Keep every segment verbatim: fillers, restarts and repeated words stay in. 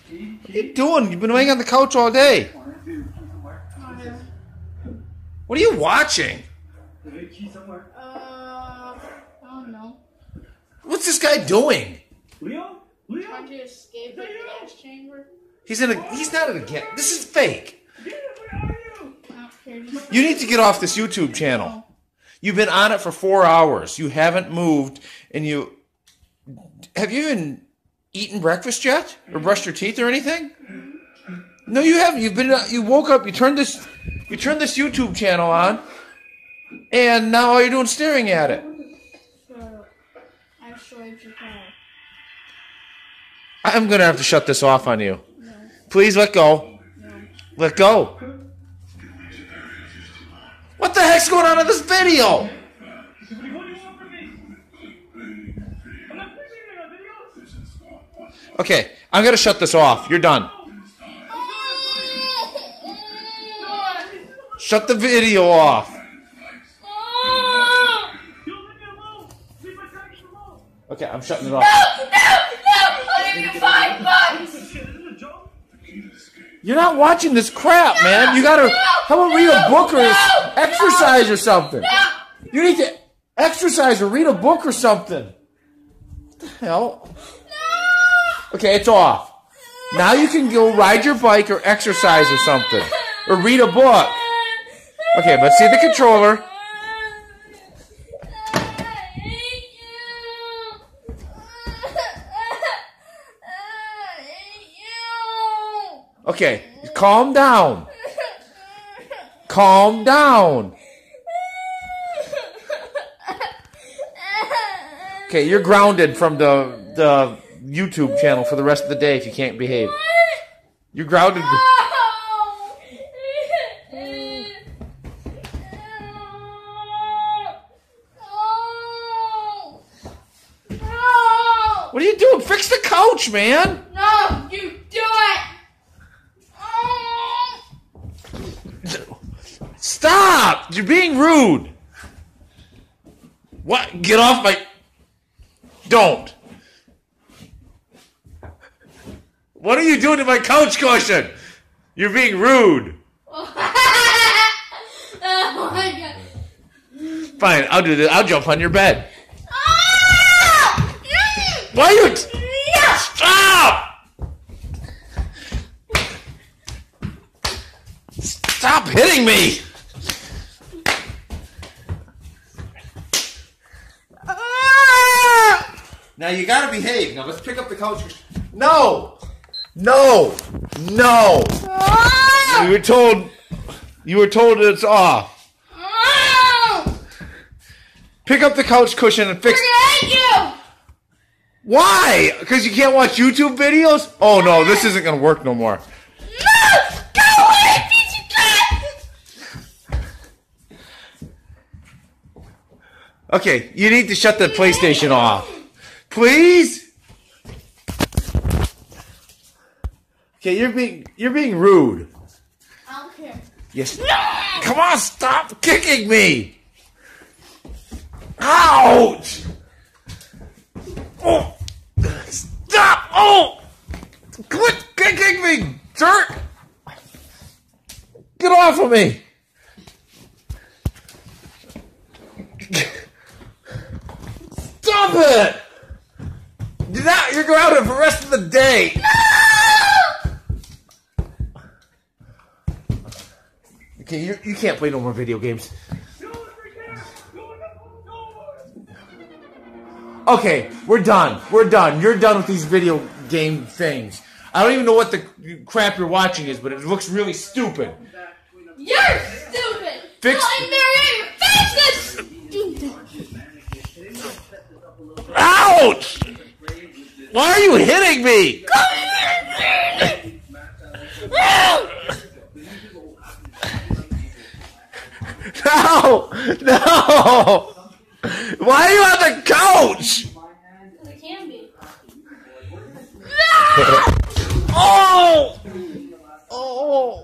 What are you doing? You've been laying on the couch all day. What are you watching? Uh, I don't know. What's this guy doing? Leo? Leo? Trying to escape the gas chamber. He's in a. He's not in a gas. This is fake. Where are you? I don't care. Just You need to get off this YouTube channel. You've been on it for four hours. You haven't moved, and you have you even eaten breakfast yet, or brushed your teeth or anything? No, you haven't. You've been. You woke up. You turned this. You turned this YouTube channel on, and now all you're doing is staring at it. So, I destroyed your car. I'm gonna have to shut this off on you. No. Please let go. No. Let go. What the heck's going on in this video? What do you want from me? I'm not picking on videos. Okay, I'm gonna shut this off. You're done. Shut the video off. Don't leave me alone. Leave my package alone. Okay, I'm shutting it off. No! No! I'll give you five bucks! Shit, is this a joke? You're not watching this crap, man. You gotta. How about read a book or exercise or something? You need to exercise or read a book or something. What the hell? Okay, it's off. Now you can go ride your bike or exercise or something. Or read a book. Okay, let's see the controller. Okay, calm down. Calm down. Okay, you're grounded from the the YouTube channel for the rest of the day if you can't behave. You're grounded. What are you doing? Fix the couch, man. No, you do it! Stop! You're being rude. What? Get off my... Don't. What are you doing to my couch cushion? You're being rude. Oh my god. Fine, I'll do this. I'll jump on your bed. Ah! Why are you... Stop! Stop hitting me! Now you gotta behave. Now let's pick up the couch. No! No! No! You were told... You were told it's off. Pick up the couch cushion and fix... Thank you! Why? Because you can't watch YouTube videos? Oh no, this isn't gonna work no more. No! Go away, piece of crap! Okay, you need to shut the PlayStation off. Please? Okay, you're being you're being rude. I don't care. Yes. Come on, stop kicking me! Ouch! Oh! Stop! Oh! Quit kicking me, jerk! Get off of me! Stop it! You're not, you're grounded for the rest of the day. Okay, you you can't play no more video games. Okay, we're done. We're done. You're done with these video game things. I don't even know what the crap you're watching is, but it looks really stupid. You're stupid! Fix- No, Mary, fix this! Ouch! Why are you hitting me? No! No! Why are you on the couch? It can be. Oh! Oh!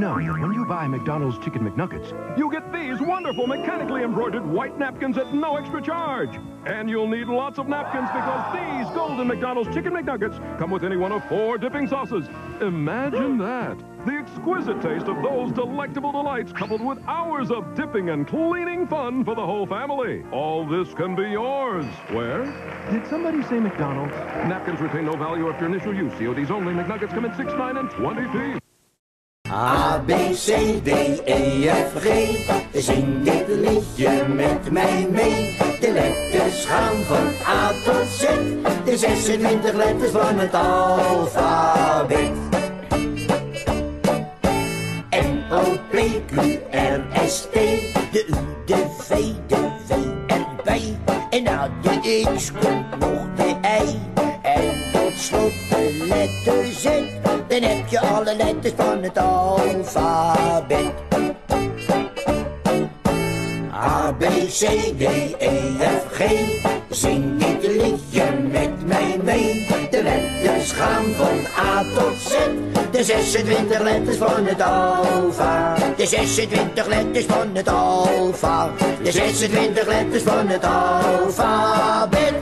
know that when you buy McDonald's Chicken McNuggets, you get these wonderful mechanically embroidered white napkins at no extra charge. And you'll need lots of napkins because these golden McDonald's Chicken McNuggets come with any one of four dipping sauces. Imagine that. The exquisite taste of those delectable delights coupled with hours of dipping and cleaning fun for the whole family. All this can be yours. Where? Did somebody say McDonald's? Napkins retain no value after initial use. C O Ds only. McNuggets come in six, nine, and twenty P. A, B, C, D, E, F, G. Zing dit liedje met mij mee. De letters gaan van A tot Z. De zesentwintig letters van het alfabet. M, O, P, Q, R, S, T. De U, de V, de W erbij. En na de X komt nog de I. En tot slot de letter Z. Dan heb je alle letters van het alfabet. A, B, C, D, E, F, G. Zing dit liedje met mij mee. De letters gaan van A tot Z. De zesentwintig letters van het alfa. De zesentwintig letters van het alfa. De zesentwintig letters van het alfabet.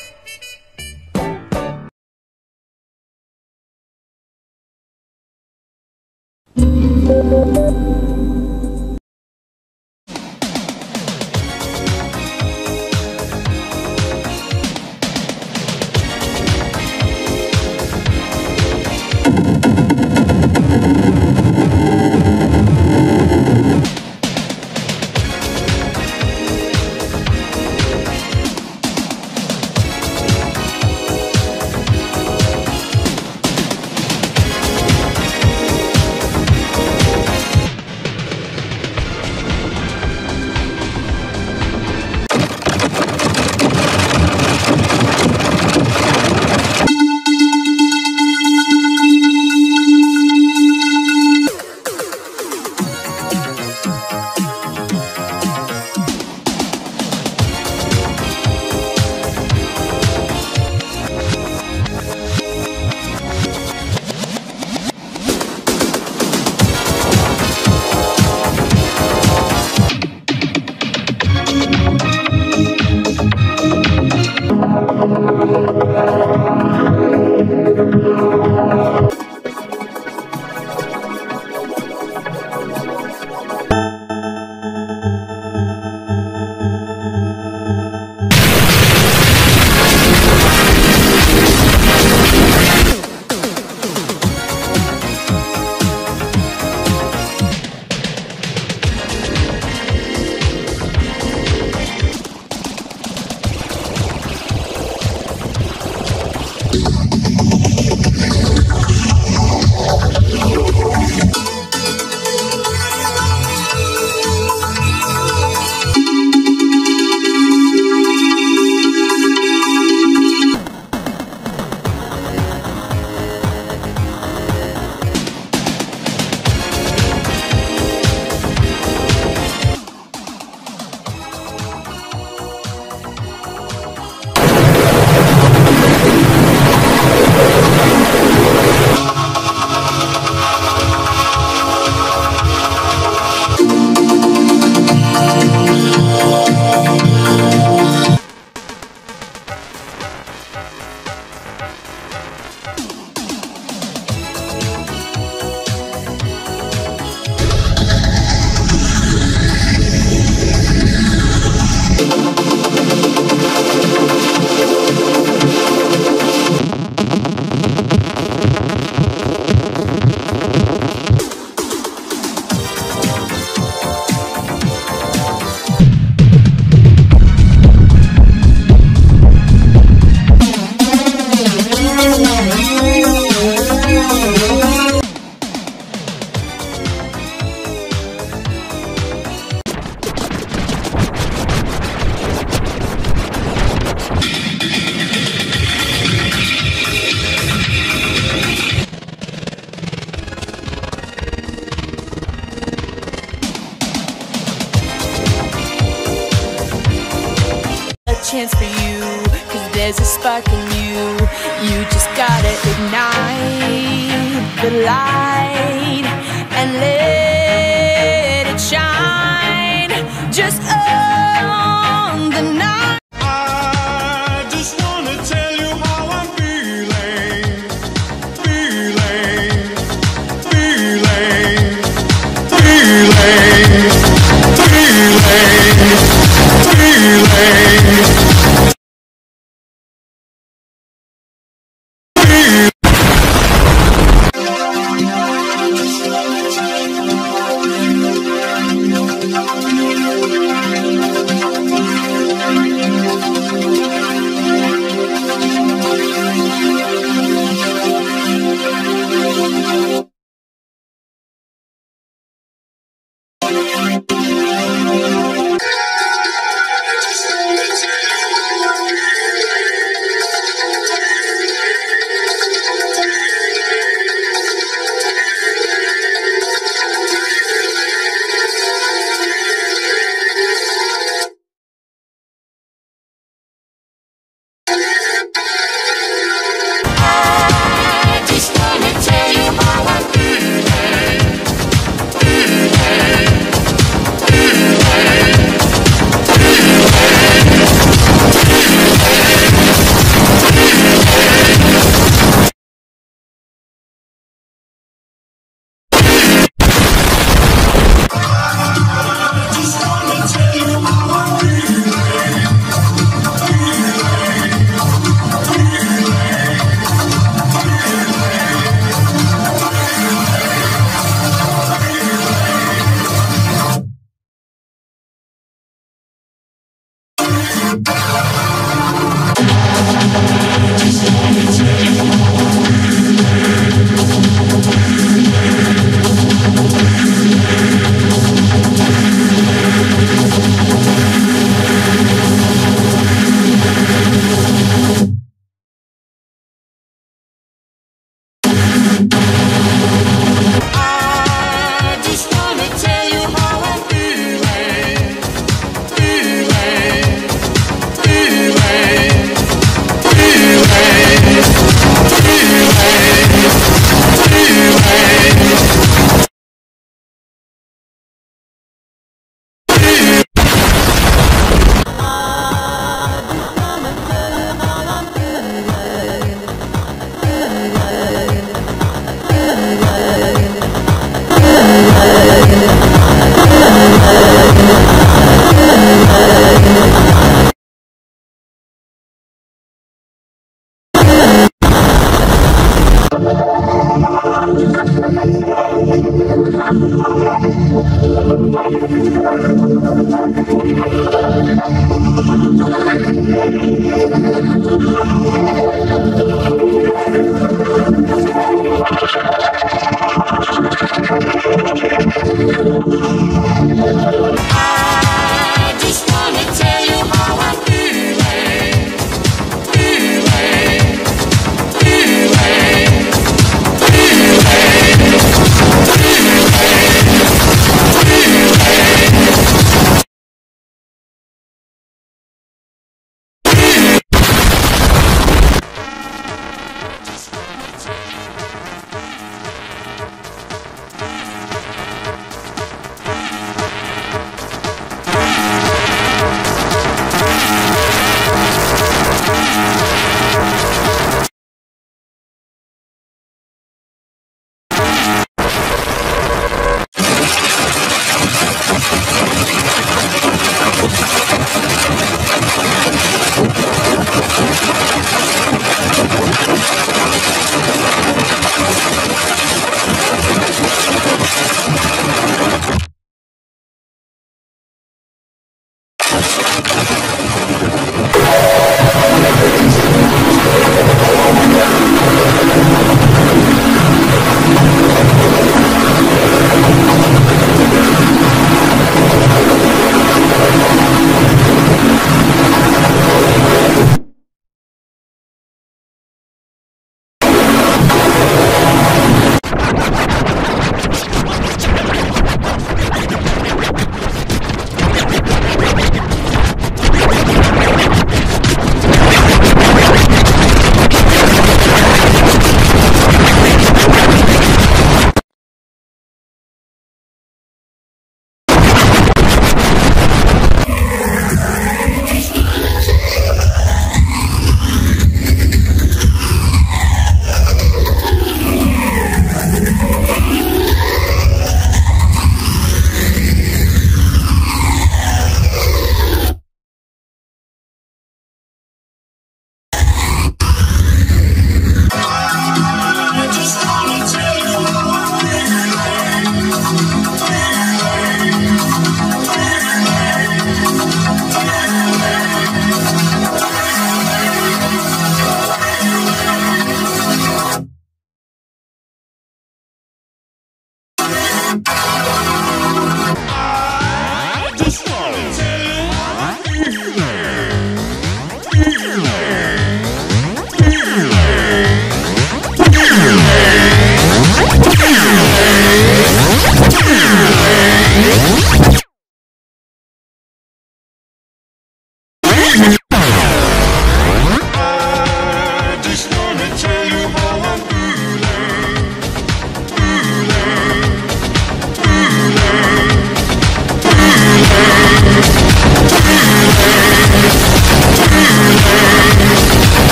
chance for you, cause there's a spark in you. You just gotta ignite the light and live.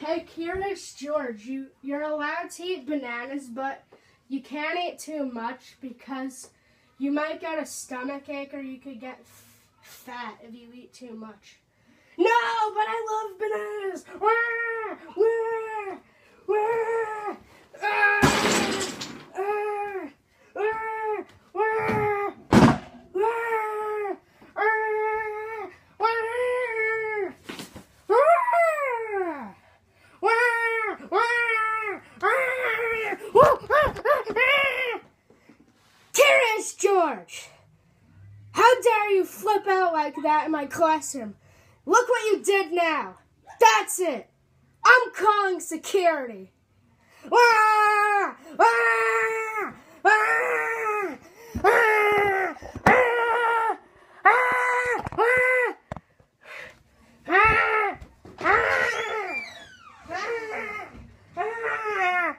Hey, Curious George, you, you're allowed to eat bananas, but you can't eat too much because you might get a stomach ache or you could get f fat if you eat too much. No, but I love bananas! Wah! Wah! Wah! Ah! Ah! Ah! Wah! Wah! Ah! Wah! Curious George! How dare you flip out like that in my classroom? Look what you did now. That's it. I'm calling security. Wah! Wah! Wah! Ah! Ah! Ah! Ah! Ah!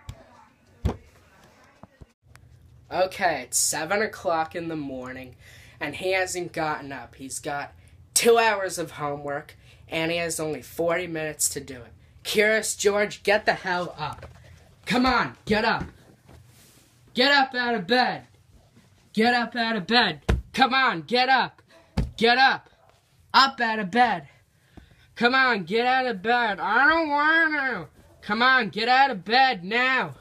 Okay, it's seven o'clock in the morning, and he hasn't gotten up. He's got two hours of homework, and he has only forty minutes to do it. Curious George, get the hell up. Come on, get up. Get up out of bed. Get up out of bed. Come on, get up. Get up. Up out of bed. Come on, get out of bed. I don't want to. Come on, get out of bed now.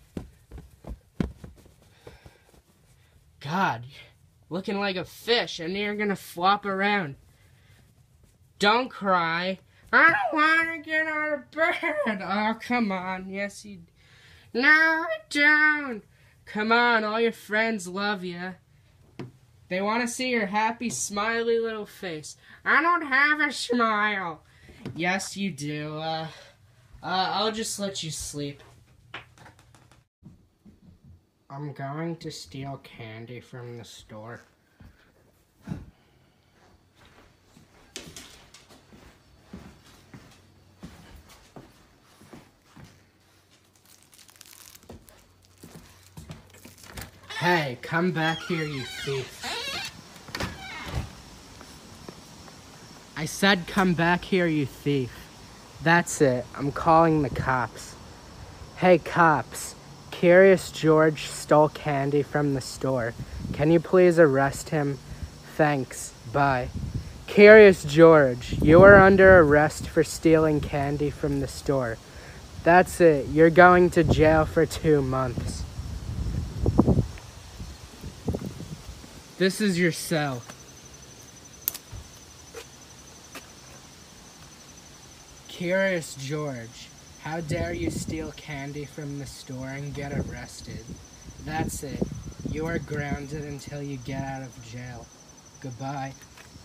God, looking like a fish, and you're gonna flop around. Don't cry. I don't want to get out of bed. Oh, come on. Yes, you... No, I don't. Come on, all your friends love you. They want to see your happy, smiley little face. I don't have a smile. Yes, you do. Uh, uh, I'll just let you sleep. I'm going to steal candy from the store. Hey, come back here, you thief. I said come back here, you thief. That's it. I'm calling the cops. Hey, cops. Curious George stole candy from the store. Can you please arrest him? Thanks. Bye. Curious George, you are under arrest for stealing candy from the store. That's it. You're going to jail for two months. This is your cell. Curious George, how dare you steal candy from the store and get arrested? That's it. You are grounded until you get out of jail. Goodbye.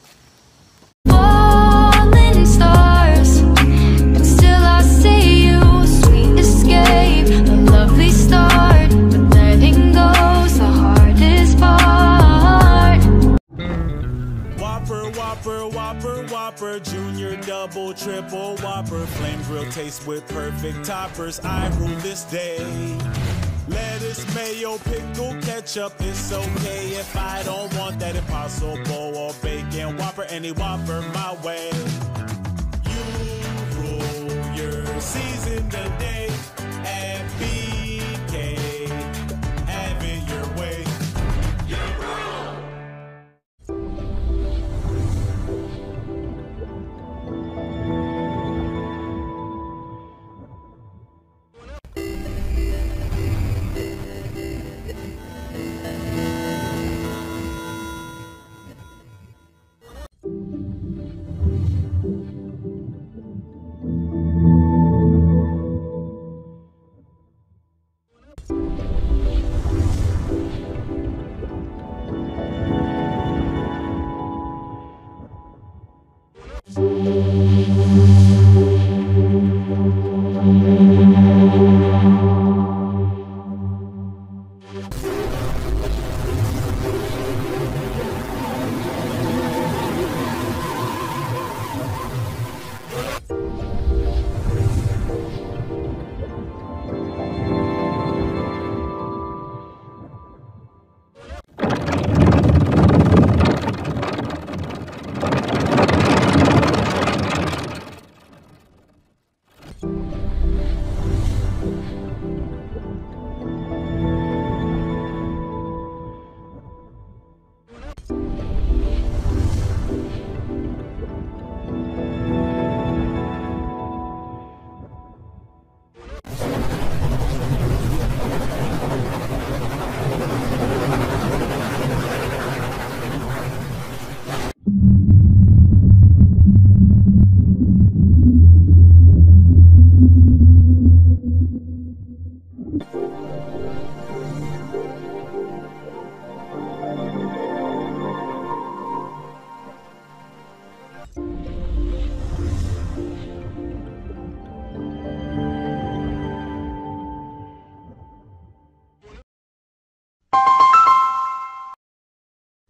Falling stars, but still I see you. Sweet escape, a lovely start, but letting go's the hardest part. Whopper, Whopper, Whopper, Whopper, Junior, Double, Triple, Whopper, Flame Grill taste with perfect toppers. I rule this day. Lettuce, mayo, pickle, ketchup, it's okay if I don't want that Impossible or bacon Whopper, any Whopper my way. You rule your season today at B K. Have it your way. You rule.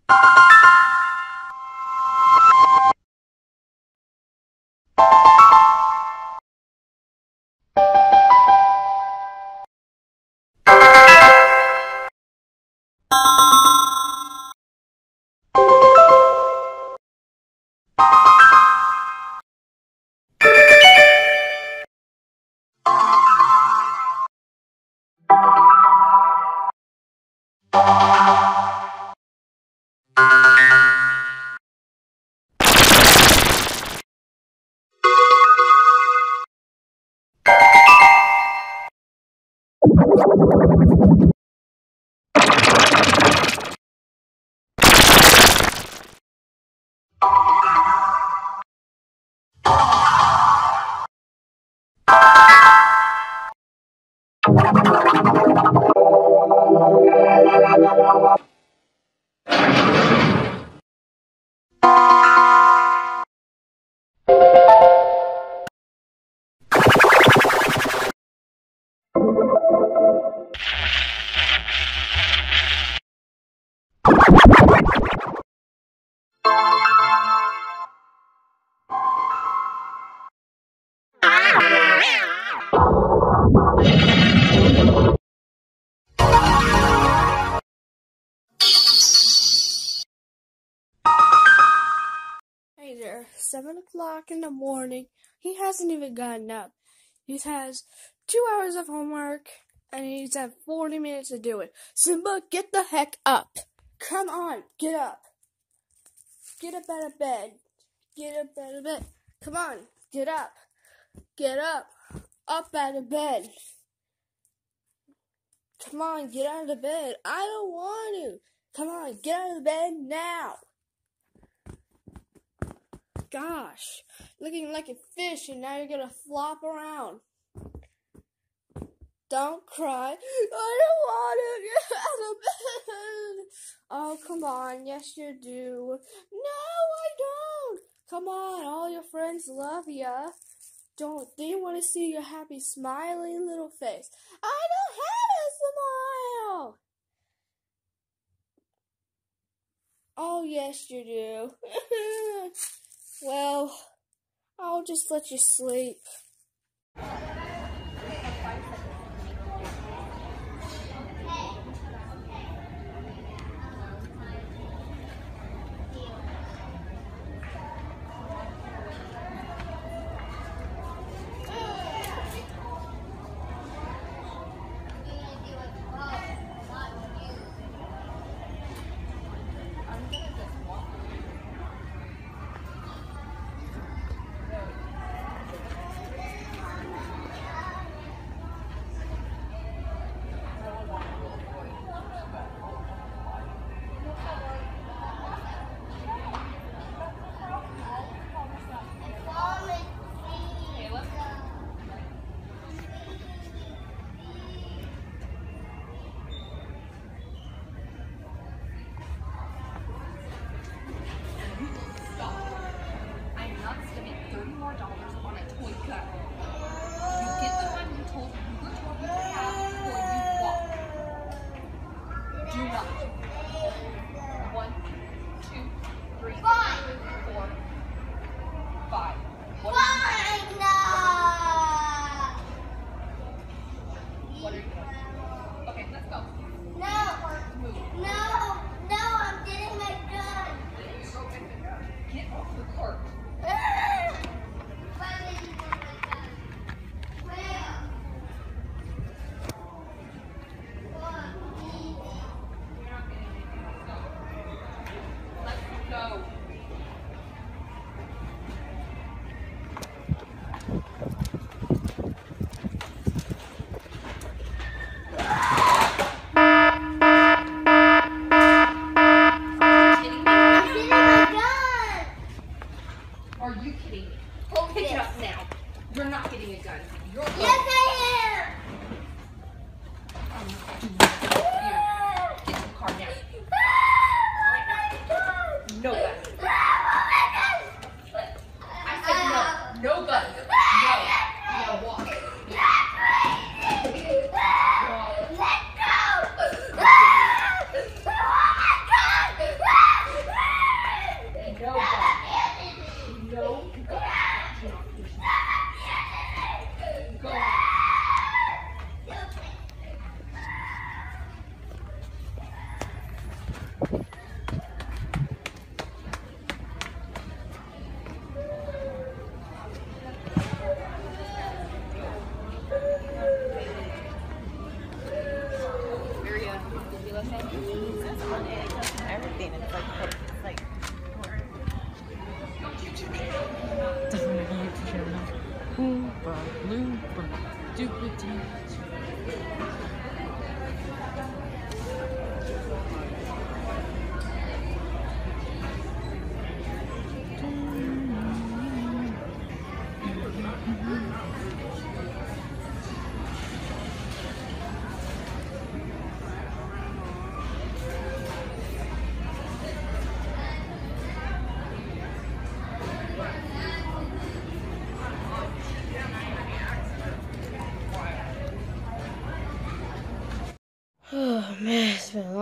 Hey there, seven o'clock in the morning. He hasn't even gotten up. He has two hours of homework, and he's had forty minutes to do it. Simba, get the heck up. Come on, get up. Get up out of bed. Get up out of bed. Come on, get up. Get up. Up out of bed. Come on, get out of the bed. I don't want to. Come on, get out of the bed now. Gosh, looking like a fish and now you're gonna flop around. Don't cry. I don't want to get out of bed. Oh, come on. Yes, you do. No, I don't. Come on. All your friends love ya. Don't they want to see your happy, smiling little face? I don't have a smile. Oh, yes, you do. Well, I'll just let you sleep.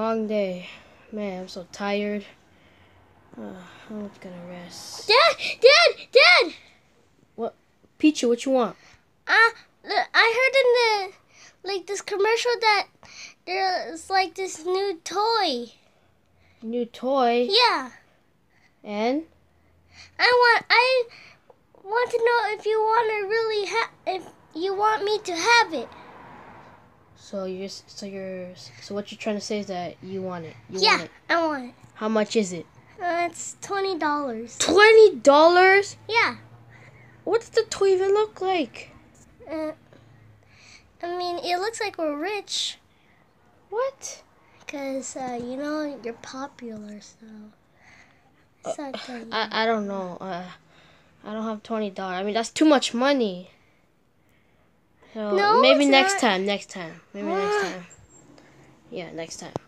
long day. Man, I'm so tired. Uh, I'm just gonna rest. Dad, Dad, Dad. What, Pichu? What you want? Uh, I heard in the like this commercial that there's like this new toy. New toy? Yeah. And? I want I want to know if you want to really have if you want me to have it. So you're so you're so what you're trying to say is that you want it. You yeah, want it. I want it. How much is it? Uh, it's twenty dollars. Twenty dollars? Yeah. What does the toy even look like? Uh, I mean, it looks like we're rich. What? Because uh, you know you're popular, so. Uh, I I don't know. Uh, I don't have twenty dollars. I mean, that's too much money. So no, maybe it's next not. time. Next time. Maybe next time. Yeah, next time.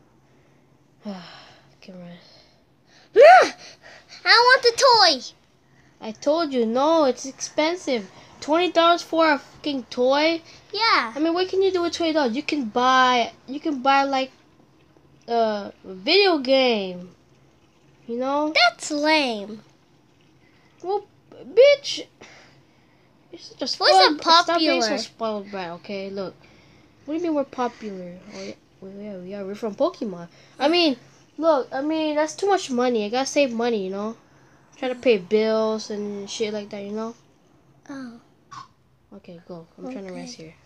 Can rest. I want the toy. I told you, no, it's expensive. Twenty dollars for a fucking toy? Yeah. I mean, what can you do with twenty dollars? You can buy, you can buy like uh, a video game. You know? That's lame. Well, bitch, you're such a spoiled. Who's a popular? Stop being so spoiled brat. Okay, look. What do you mean we're popular? Oh yeah, well, yeah, we are. We're from Pokemon. I mean, look. I mean, that's too much money. I gotta save money. You know, try to pay bills and shit like that. You know. Oh. Okay, go. I'm okay. trying to rest here.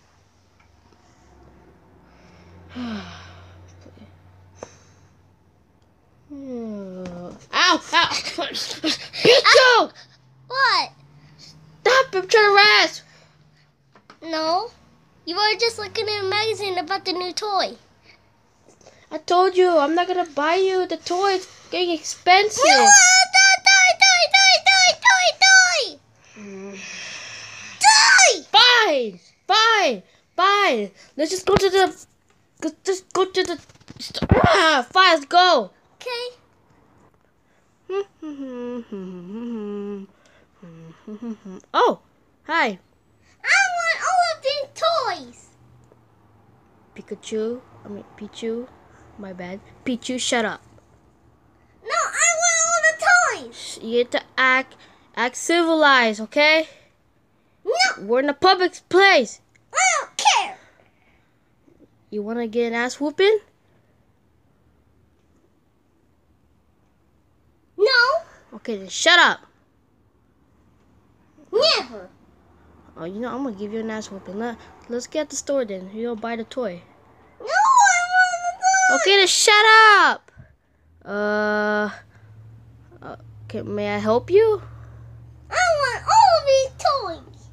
Ow! Ow! Pichu! What? Stop! I'm trying to rest. No, you were just looking at a magazine about the new toy. I told you I'm not gonna buy you the toy. It's getting expensive. No, toy, toy, toy, toy, toy, toy, Mm. toy. Fine, fine, fine. Let's just go to the. Let's just go to the. Ah, fine, let's go. Okay. Oh, hi. I want all of these toys. Pikachu. I mean, Pichu. My bad. Pichu, shut up. No, I want all the toys. You get to act, act civilized, okay? No. We're in a public place. I don't care. You wanna get an ass whooping? No. Okay, then shut up. Never. Oh, you know, I'm gonna give you an ass whooping. Let, let's get at the store then. You don't buy the toy. No, I want the toy. Okay, then shut up. Uh, uh okay, may I help you? I want all of these toys.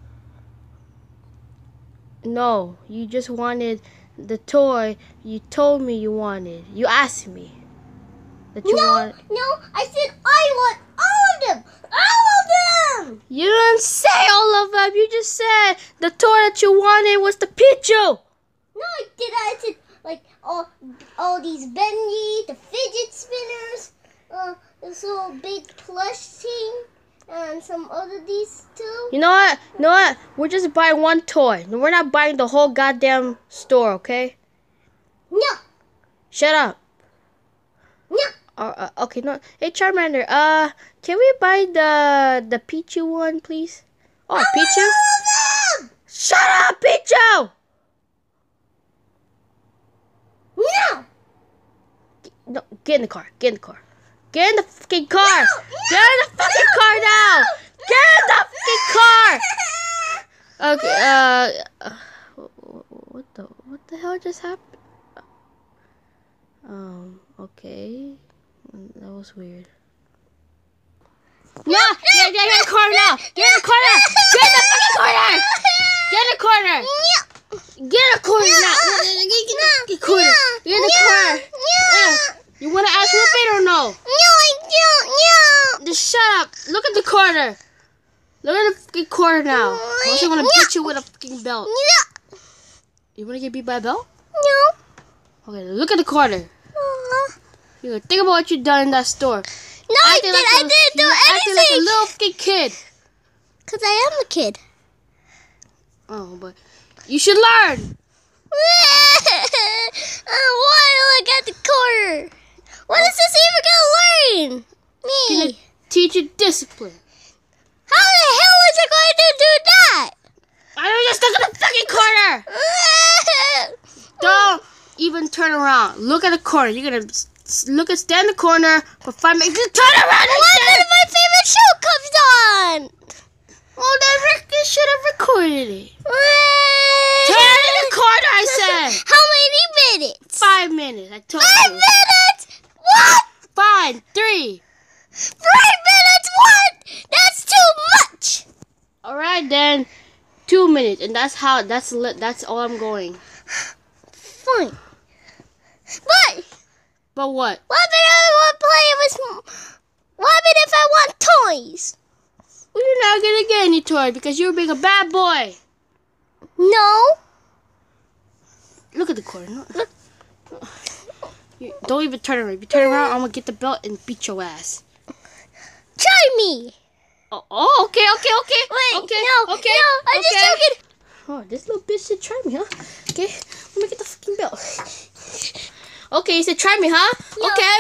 No, you just wanted the toy you told me you wanted. You asked me that you no, wanted. No, I said I want all of them. All of them. You didn't say all of them. You just said the toy that you wanted was the Pichu. No, I did. I said like all, all these Benji, the fidget spinners, uh, this little big plush thing, and some other these too. You know what? You know what? We're just buying one toy. We're not buying the whole goddamn store, okay? No. Shut up. No. Uh, uh, okay, no. Hey, Charmander. Uh, can we buy the the Pichu one, please? Oh, I Pichu. Want all of them. Shut up, Pichu. No. No, get in the car. Get in the car. Get in the fucking car. No, Get in the fucking no, car now. no, Get in the fucking car. Okay. Uh, uh, what the what the hell just happened? Um. Okay. That was weird. No! Get, get in the car now! Get in the car now! Get in the fucking corner! Get in the corner! Get in the corner now! Get in the corner! Get in the corner! You want to ask whooping or no? No, I don't. No. Just shut up! Look at the corner! Look at the fucking corner now! I also want to beat you with a fucking belt. No. You want to get beat by a belt? No. Okay, look at the corner. You know, think about what you done in that store. No, I did. Like I a, didn't do you anything. acting like a little fucking kid. Cause I am a kid. Oh, but you should learn. Why look at the corner? What is this even gonna learn? Me. Gonna teach you discipline. How the hell is it going to do that? I don't just look at the fucking corner. Don't even turn around. Look at the corner. You're gonna s- look and stand in the corner for five minutes. Just turn around. What if my favorite show comes on? Well, then Rick should have recorded it. Turn in the corner, I said. How many minutes? Five minutes. I told Five you. minutes? What? Fine. Three. Five minutes? What? That's too much. All right then. Two minutes, and that's how. That's li- that's all I'm going. Fine. But. But what? What if I want to play with? What if I want toys? Well, you're not gonna get any toy because you're being a bad boy. No. Look at the corner. No. You, don't even turn around. If you turn around, I'm gonna get the belt and beat your ass. Try me. Oh, oh okay, okay, okay. Wait, okay, no, okay, no, I'm okay. just joking. Oh, this little bitch said try me, huh? Okay, let me get the fucking belt. Okay, you said try me, huh? No. Okay.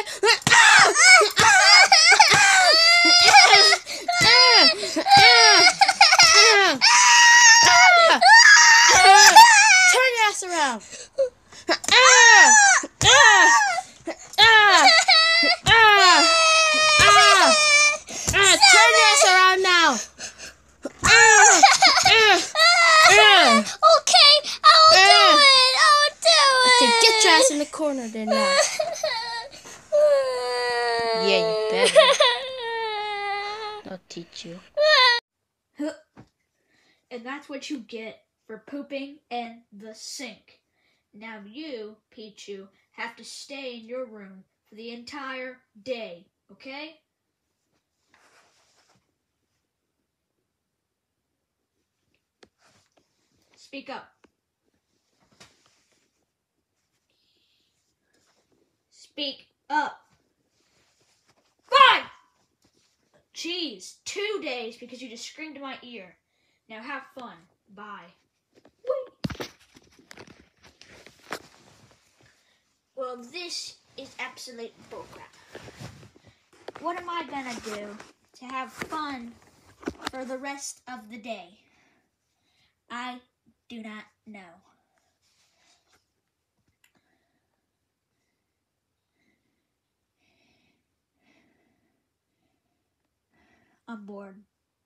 Turn your ass around. Turn your ass around now. Okay, I'll do it. I'll do it. Okay, get your ass in the corner then now. Yeah, you better. I'll teach you. And that's what you get for pooping in the sink. Now you, Pichu, have to stay in your room for the entire day, okay? Speak up. Speak up. Fine! Jeez, two days because you just screamed in my ear. Now have fun. Bye. Wait. Well, this is absolute bullcrap. What am I gonna do to have fun for the rest of the day? I do not know. I'm bored.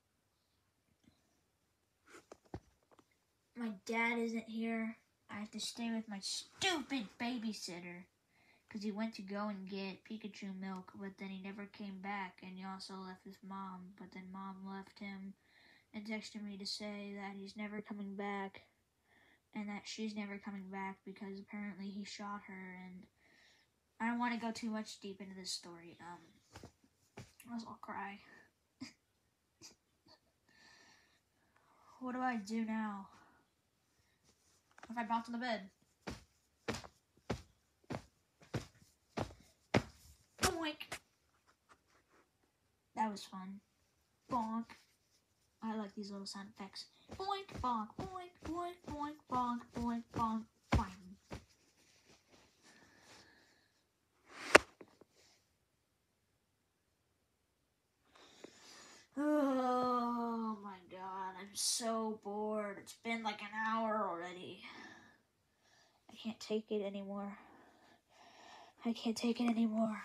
My dad isn't here. I have to stay with my stupid babysitter because he went to go and get Pikachu milk, but then he never came back, and he also left with Mom, but then Mom left him and texted me to say that he's never coming back and that she's never coming back because apparently he shot her, and I don't want to go too much deep into this story. Um, else I'll cry. What do I do now? What if I bounce on the bed? Boink! That was fun. Bonk. I like these little sound effects. Boink, bonk, boink, boink, boink, bonk, boink, bonk, boing. Oh my god, I'm so bored. It's been like an hour already. I can't take it anymore. I can't take it anymore.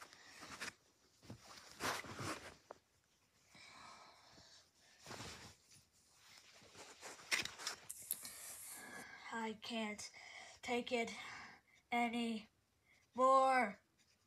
I can't take it anymore.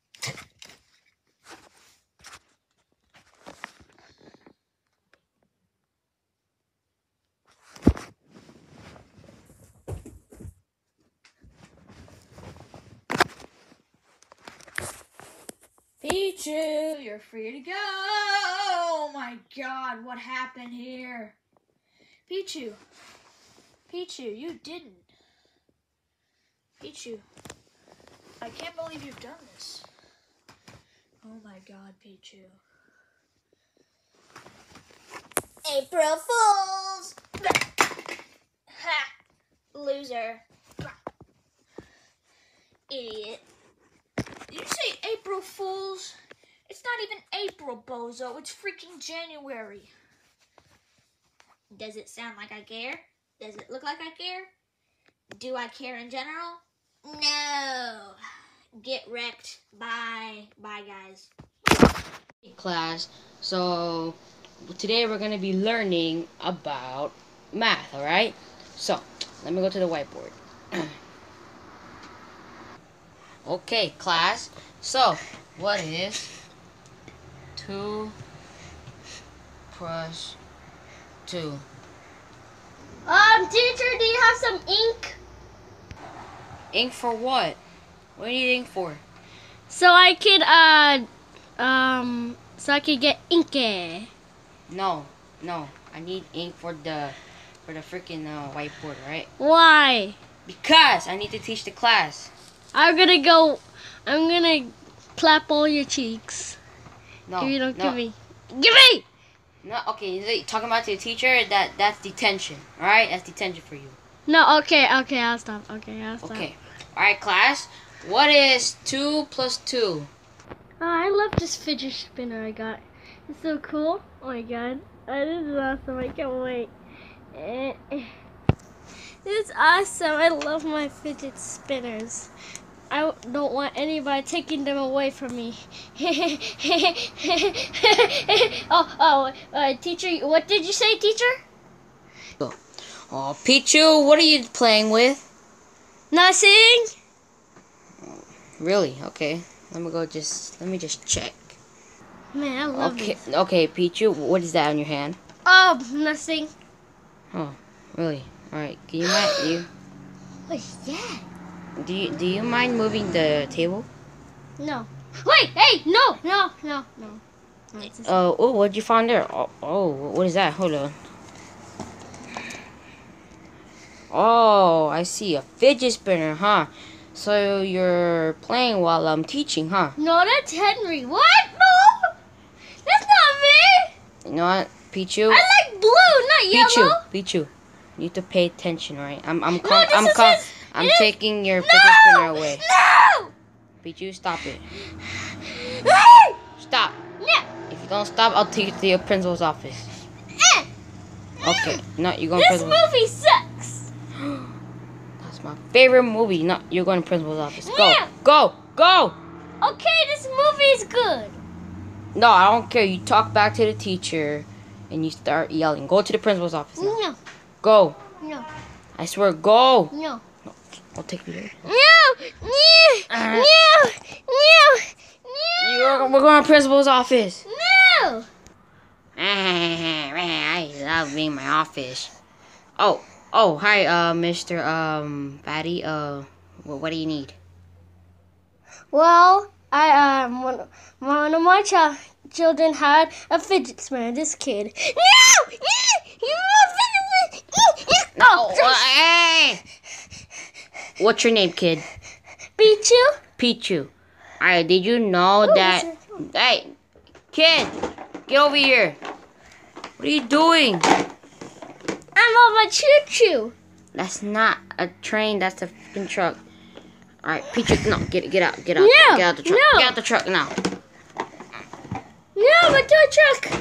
Pichu, you're free to go. Oh my god, what happened here? Pichu. Pichu, you didn't. Pichu. I can't believe you've done this. Oh my god, Pichu. April Fools! Ha! Loser. Idiot. Did you say April Fools? It's not even April, bozo. It's freaking January. Does it sound like I care? Does it look like I care? Do I care in general? No. Get wrecked. Bye. Bye, guys. Class, so today we're going to be learning about math, alright? So, let me go to the whiteboard. Okay, class, so what is two plus two? Um, teacher, do you have some ink? Ink for what? What do you need ink for? So I could, uh, um, so I could get inky. No, no, I need ink for the, for the freaking uh, whiteboard, right? Why? Because I need to teach the class. I'm gonna go, I'm gonna clap all your cheeks. No, If you don't no. give me. Give me! No, okay, is it talking about the teacher, that that's detention, alright? That's detention for you. No, okay, okay, I'll stop. Okay, I'll stop. Okay, alright, class, what is two plus two? Oh, I love this fidget spinner I got. It's so cool. Oh my god. Oh, this is awesome. I can't wait. Eh, eh. This is awesome. I love my fidget spinners. I don't want anybody taking them away from me. oh, oh, uh, teacher, what did you say, teacher? Oh, Pichu, what are you playing with? Nothing. Really? Okay. Let me go just, let me just check. Man, I love Okay, this. okay, Pichu, what is that on your hand? Oh, nothing. Oh, really? Alright, can you mind, you, What's that? do you, do you mind moving the table? No. Wait, hey, no, no, no, no. No, it's just- Uh, oh, what'd you find there? Oh, oh, what is that? Hold on. Oh, I see, a fidget spinner, huh? So you're playing while I'm teaching, huh? No, that's Henry. What? No! That's not me! You know what, Pichu? I like blue, not Pichu, yellow. Pichu, you need to pay attention, alright? I'm, I'm, No, com- this I'm, is com- his- I'm it is- taking your fidget spinner away. No! Pichu, stop it. Hey! Stop. Yeah. If you don't stop, I'll take you to your principal's office. Eh. Okay, no, you're going to This principal's. movie sucks. That's my favorite movie. No, you're going to principal's office. Go, Yeah. go, go. Okay, this movie is good. No, I don't care. You talk back to the teacher, and you start yelling. Go to the principal's office now. No, Go. no, I swear, go. no. I'll take you there. No! No! Uh. No! No! You're, we're going to principal's office. No! I love being in my office. Oh, oh, hi, uh, Mister Um, Fatty. Uh, what, what do you need? Well, I um one, one of my ch- children had a fidget spinner. This kid. No! You want fidget spinner? No, Oh, uh, hey! What's your name, kid? Pichu? Pichu. Alright, did you know Oh, that... what's Hey, kid, get over here. What are you doing? I'm on my choo-choo. That's not a train, that's a freaking truck. Alright, Pichu, no, get get out, get out. No, Get out the truck. no. Get out the truck now. No, but tow truck.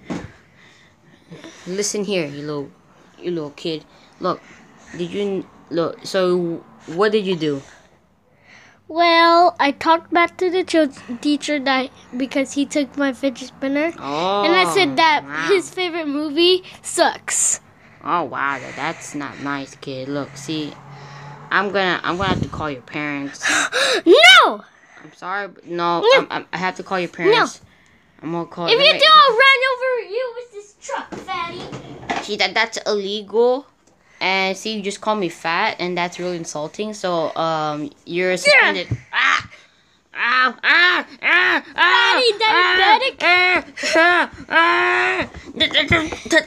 Listen here, you little you little kid. Look, did you look so what did you do? Well, I talked back to the chil- teacher that because he took my fidget spinner, Oh, and I said that wow. his favorite movie sucks. Oh wow, that, that's not nice, kid. Look, see, I'm gonna I'm gonna have to call your parents. No! I'm sorry, but no, No. I'm, I'm, I have to call your parents. I'm gonna call. If let you me- do, I'll run over you with this truck, fatty. See that that's illegal, and see you just call me fat, and that's really insulting. So um, you're suspended. Ah, ah, ah, ah, ah, Daddy, diabetic? ah, ah, ah,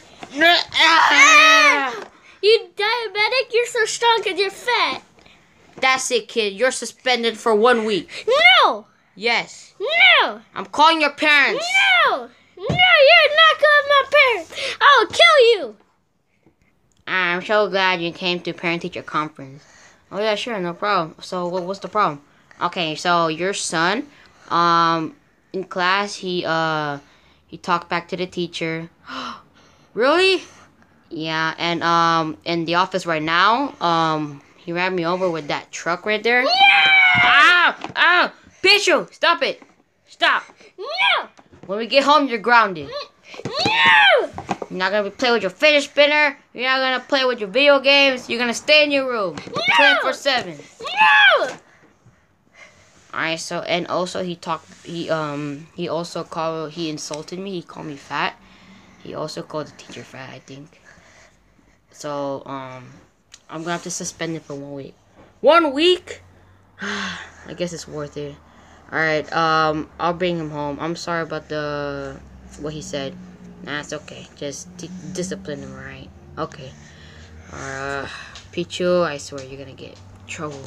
ah. You diabetic? You're so strong because you're fat. That's it, kid. You're suspended for one week. No! Yes. No! I'm calling your parents. No! No, you're not calling my parents. I'll kill you. I'm so glad you came to parent-teacher conference. Oh yeah, sure, no problem. So what what's the problem? Okay, so your son, um, in class he uh he talked back to the teacher. Really? Yeah, and um in the office right now, um he ran me over with that truck right there. No! Ow! Ow! Pichu, stop it! Stop! No! When we get home, you're grounded. No! You're not gonna play with your fidget spinner. You're not gonna play with your video games. You're gonna stay in your room, no! twenty-four seven. No! Alright, so and also he talked. He um he also called. He insulted me. He called me fat. He also called the teacher fat, I think. So um I'm gonna have to suspend it for one week. One week? I guess it's worth it. Alright, um, I'll bring him home. I'm sorry about the, what he said. Nah, it's okay. Just d discipline him, alright? Okay. Uh, Pichu, I swear you're gonna get in trouble.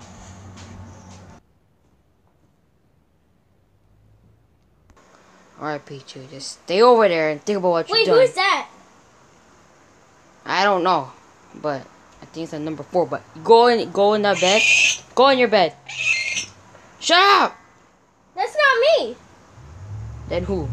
Alright, Pichu, just stay over there and think about what Wait, you're doing. Wait, who's that? I don't know, but I think it's a number four, but go in, go in that bed. Go in your bed. Shut up! That's not me. Then who?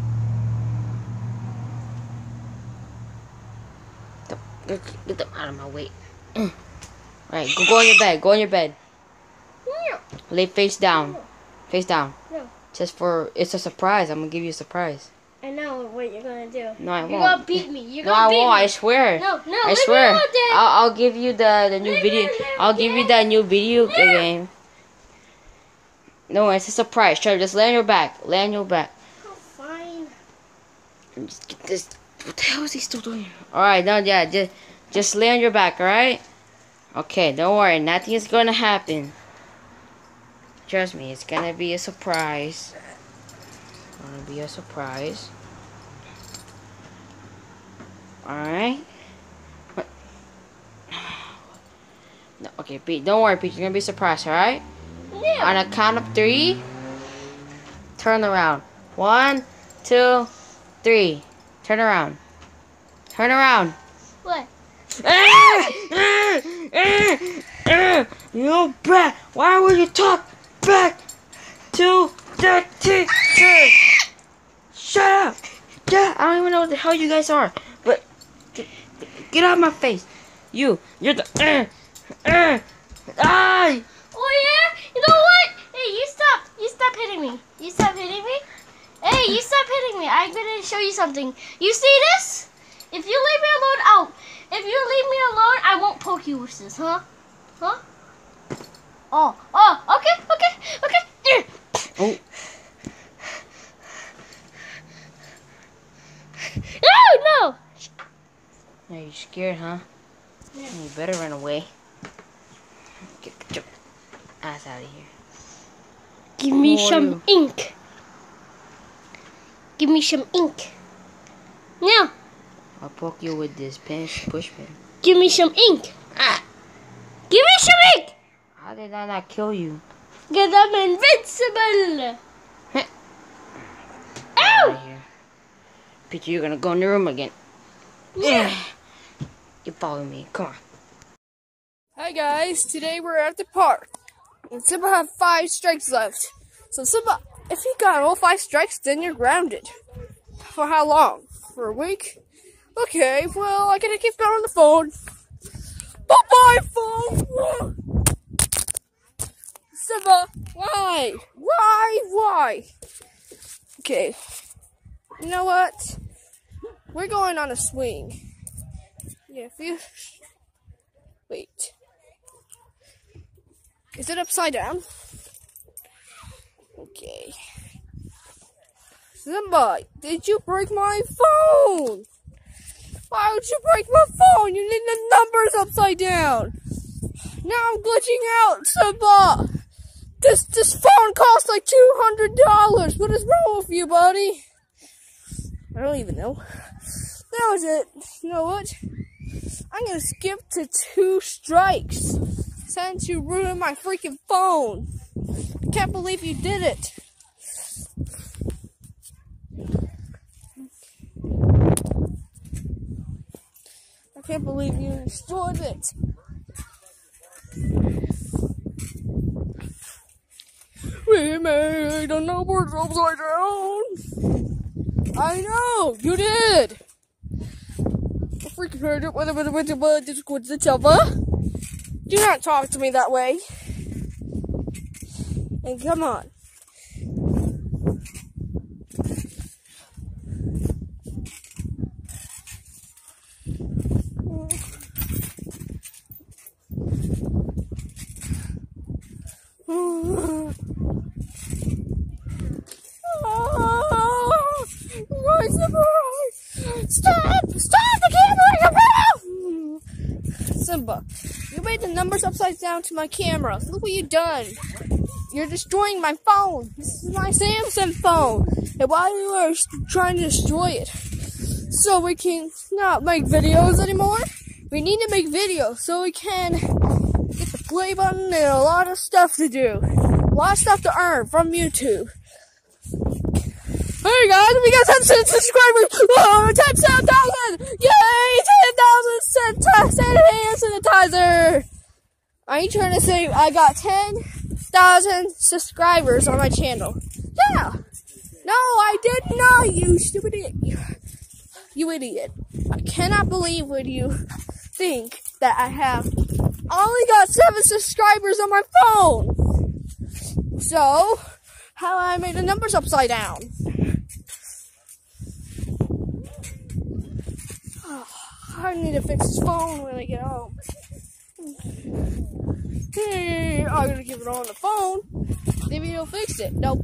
Get, get them out of my way. Alright, go, go in your bed. Go in your bed. No. Lay face down. Face down. No. Just for, it's a surprise. I'm gonna give you a surprise. I know what you're gonna do. No, I you're won't. You're gonna beat me. You're no, gonna I beat won't. me. I swear. No, no, I leave swear. me alone, Dad. I'll, I'll give you the, the new Leave video. me alone, I'll give you that new video No. game. No, it's a surprise. Trevor, just lay on your back. Lay on your back. Oh, fine. Just get this. What the hell is he still doing? Alright, no, yeah, just, just lay on your back, alright? Okay, don't worry. Nothing is gonna happen. Trust me, it's gonna be a surprise. It's gonna be a surprise. Alright? No, okay, Pete, don't worry, Pete. You're gonna be surprised, alright? Yeah. On a count of three, turn around. One, two, three. Turn around. Turn around. What? You brat! Why would you talk back to the teacher? Shut up! Yeah, I don't even know what the hell you guys are. But get, get out of my face. You, you're the. Uh, uh, ah! Oh yeah? You know what? Hey, you stop. You stop hitting me. You stop hitting me. Hey, you stop hitting me. I'm gonna show you something. You see this? If you leave me alone, out. If you leave me alone, I won't poke you with this, huh? Huh? Oh, oh, okay, okay, okay. Oh. No, no. Are you scared, huh? Yeah. You better run away. Get, get your ass out of here. Give me Who are some you? ink. Give me some ink. Now. I'll poke you with this pen, push pen. Give me some ink. Ah. Give me some ink. How did I not kill you? Because I'm invincible. Ow! Peter, you're gonna go in the room again. Yeah. You follow me. Come on. Hi guys, today we're at the park. And Simba have five strikes left. So Simba, if you got all five strikes, then you're grounded. For how long? For a week? Okay, well, I gotta keep going on the phone. Bye-bye, phone! Simba, why? Why? Why? Okay. You know what? We're going on a swing. Yeah, if you... Wait. Is it upside down? Okay. Simba, did you break my phone? Why would you break my phone? You need the numbers upside down. Now I'm glitching out, Simba. This this phone costs like two hundred dollars. What is wrong with you, buddy? I don't even know. That was it. You know what? I'm gonna skip to two strikes. Since you ruined my freaking phone. I can't believe you did it. I can't believe you destroyed it. We made the numbers upside down. I know, you did. I freaking heard it. What about the Java? Do not talk to me that way. And come on. Oh, stop! Stop the camera! Simba, you made the numbers upside down to my camera. Look what you've done. You're destroying my phone. This is my Samsung phone. And why you are trying to destroy it? So we can not make videos anymore? We need to make videos so we can get the play button and a lot of stuff to do. A lot of stuff to earn from YouTube. Hey guys, we got ten subscribers! Oh, ten thousand! Yay! ten thousand hand sanitizer! Are you trying to say I got ten thousand subscribers on my channel? Yeah! No, I did not, you stupid idiot. You idiot. I cannot believe when you think that I have only got seven subscribers on my phone. So, how I made the numbers upside down. Oh, I need to fix this phone when I get home. Hey, I'm gonna give it on the phone. Maybe he'll fix it. Nope.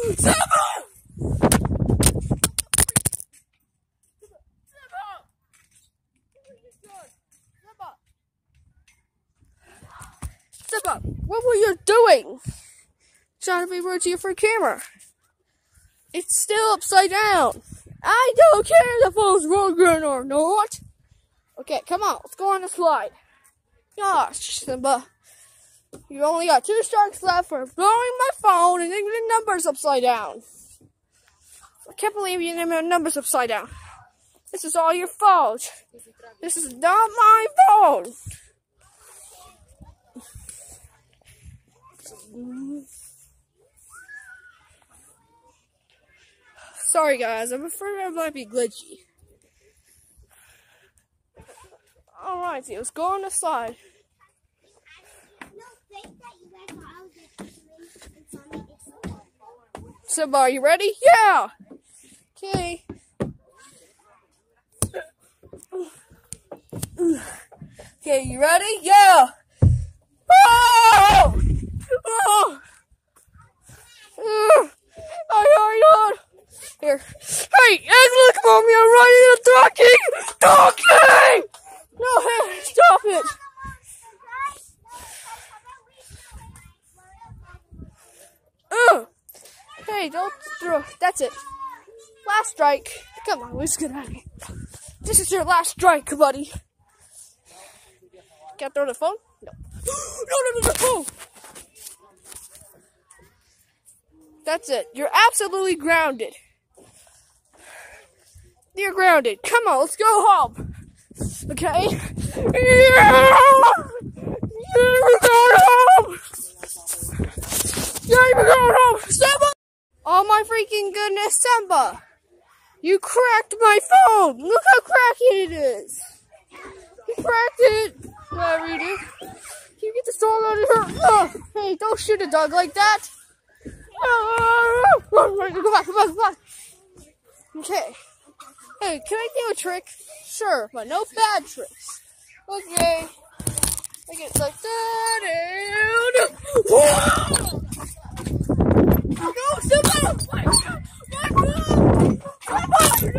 Simba, what were you doing? Trying to be rude to your free camera. It's still upside down. I don't care if the phone's broken or not. Okay, come on, let's go on the slide. Gosh, Simba. You only got two strikes left for blowing my phone and leaving the numbers upside down. I can't believe you named the numbers upside down. This is all your fault. This is not my fault. Sorry guys, I'm afraid I might be glitchy. Alright, let's go on the slide. Simba, are you ready? Yeah! Okay. Okay, you ready? Yeah! Oh! Oh! Uh, I hurry on! Here. Hey, look, mommy, I'm riding a donkey! Donkey! No, hey, stop it! Uh, hey, don't throw. That's it. Last strike. Come on, let's get out of here. This is your last strike, buddy. Can't throw the phone? No. No, no, no, no, no. That's it. You're absolutely grounded. You're grounded. Come on, let's go home. Okay? Yeah! You're going home! You're even going home! Simba! Oh my freaking goodness, Simba! You cracked my phone! Look how cracky it is! You cracked it! Whatever you do. Can you get this dog out of here? Oh, hey, don't shoot a dog like that! Oh, go back, go back, go back! Okay. Hey, can I do a trick? Sure, but no bad tricks. Okay. I get like that and... No, Simba! My God! My God! Simba!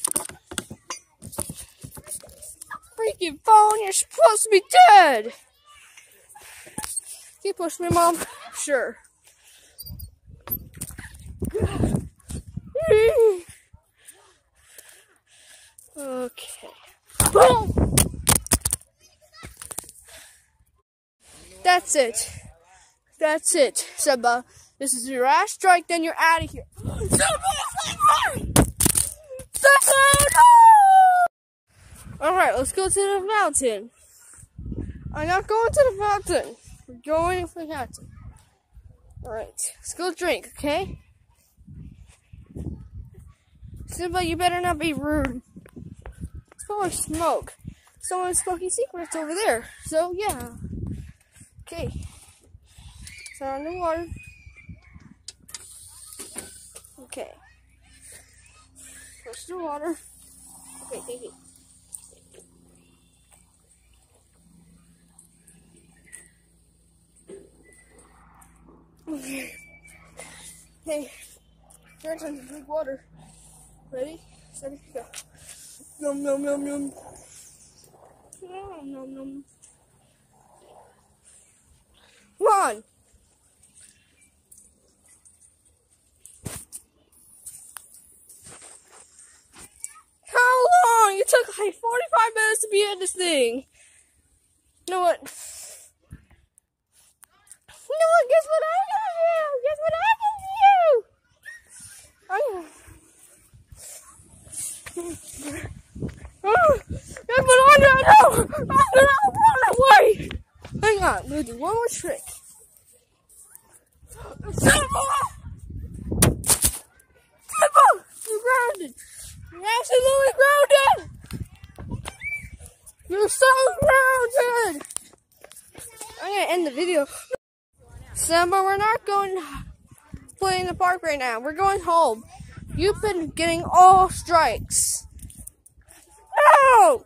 Freaking phone, you're supposed to be dead! push me, Mom? Sure. Okay. Boom! That's it. That's it, Simba. This is your last strike, then you're out of here. Simba! Simba! Simba! No! Alright, let's go to the mountain. I'm not going to the fountain. We're going to the mountain. Alright, let's go drink, okay? Simba, you better not be rude. It's full of smoke. Someone's smoking secrets over there. So, yeah. Okay. Turn on the water. Okay. Push the water. Okay, take it. Okay. Hey, your turn to drink water. Ready? Steady, go. Nom nom nom nom. Nom nom nom. Come on. How long? It took like forty-five minutes to be in this thing. You know what? You know what? Guess what I'm gonna do? Guess what I'm gonna do? I'm gonna... Oh, guess what I'm gonna do? I'm gonna run away. Hang on, I'm gonna do one more trick. Simba! Simba! You're grounded. You're absolutely grounded. You're so grounded. I'm gonna end the video. Simba, we're not going to play in the park right now. We're going home. You've been getting all strikes. No!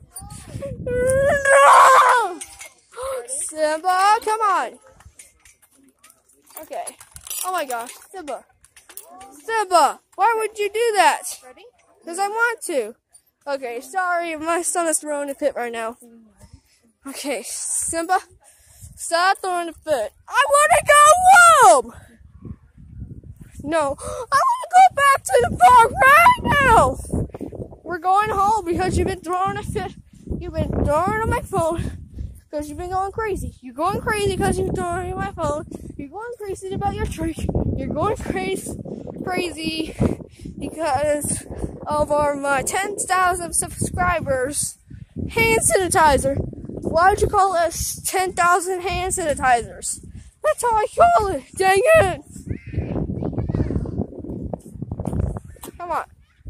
No! Simba, come on. Okay. Oh my gosh, Simba. Simba, why would you do that? Ready? Because I want to. Okay, sorry, my son is throwing a fit right now. Okay, Simba, stop throwing a fit. I want to go home! No, I want to go back to the park right now! We're going home because you've been throwing a fit. You've been throwing on my phone because you've been going crazy. You're going crazy because you're throwing on my phone. You're going crazy about your trick. You're going crazy, crazy because of our my ten thousand subscribers. Hand sanitizer. Why would you call us ten thousand hand sanitizers? That's how I call it. Dang it. Come on.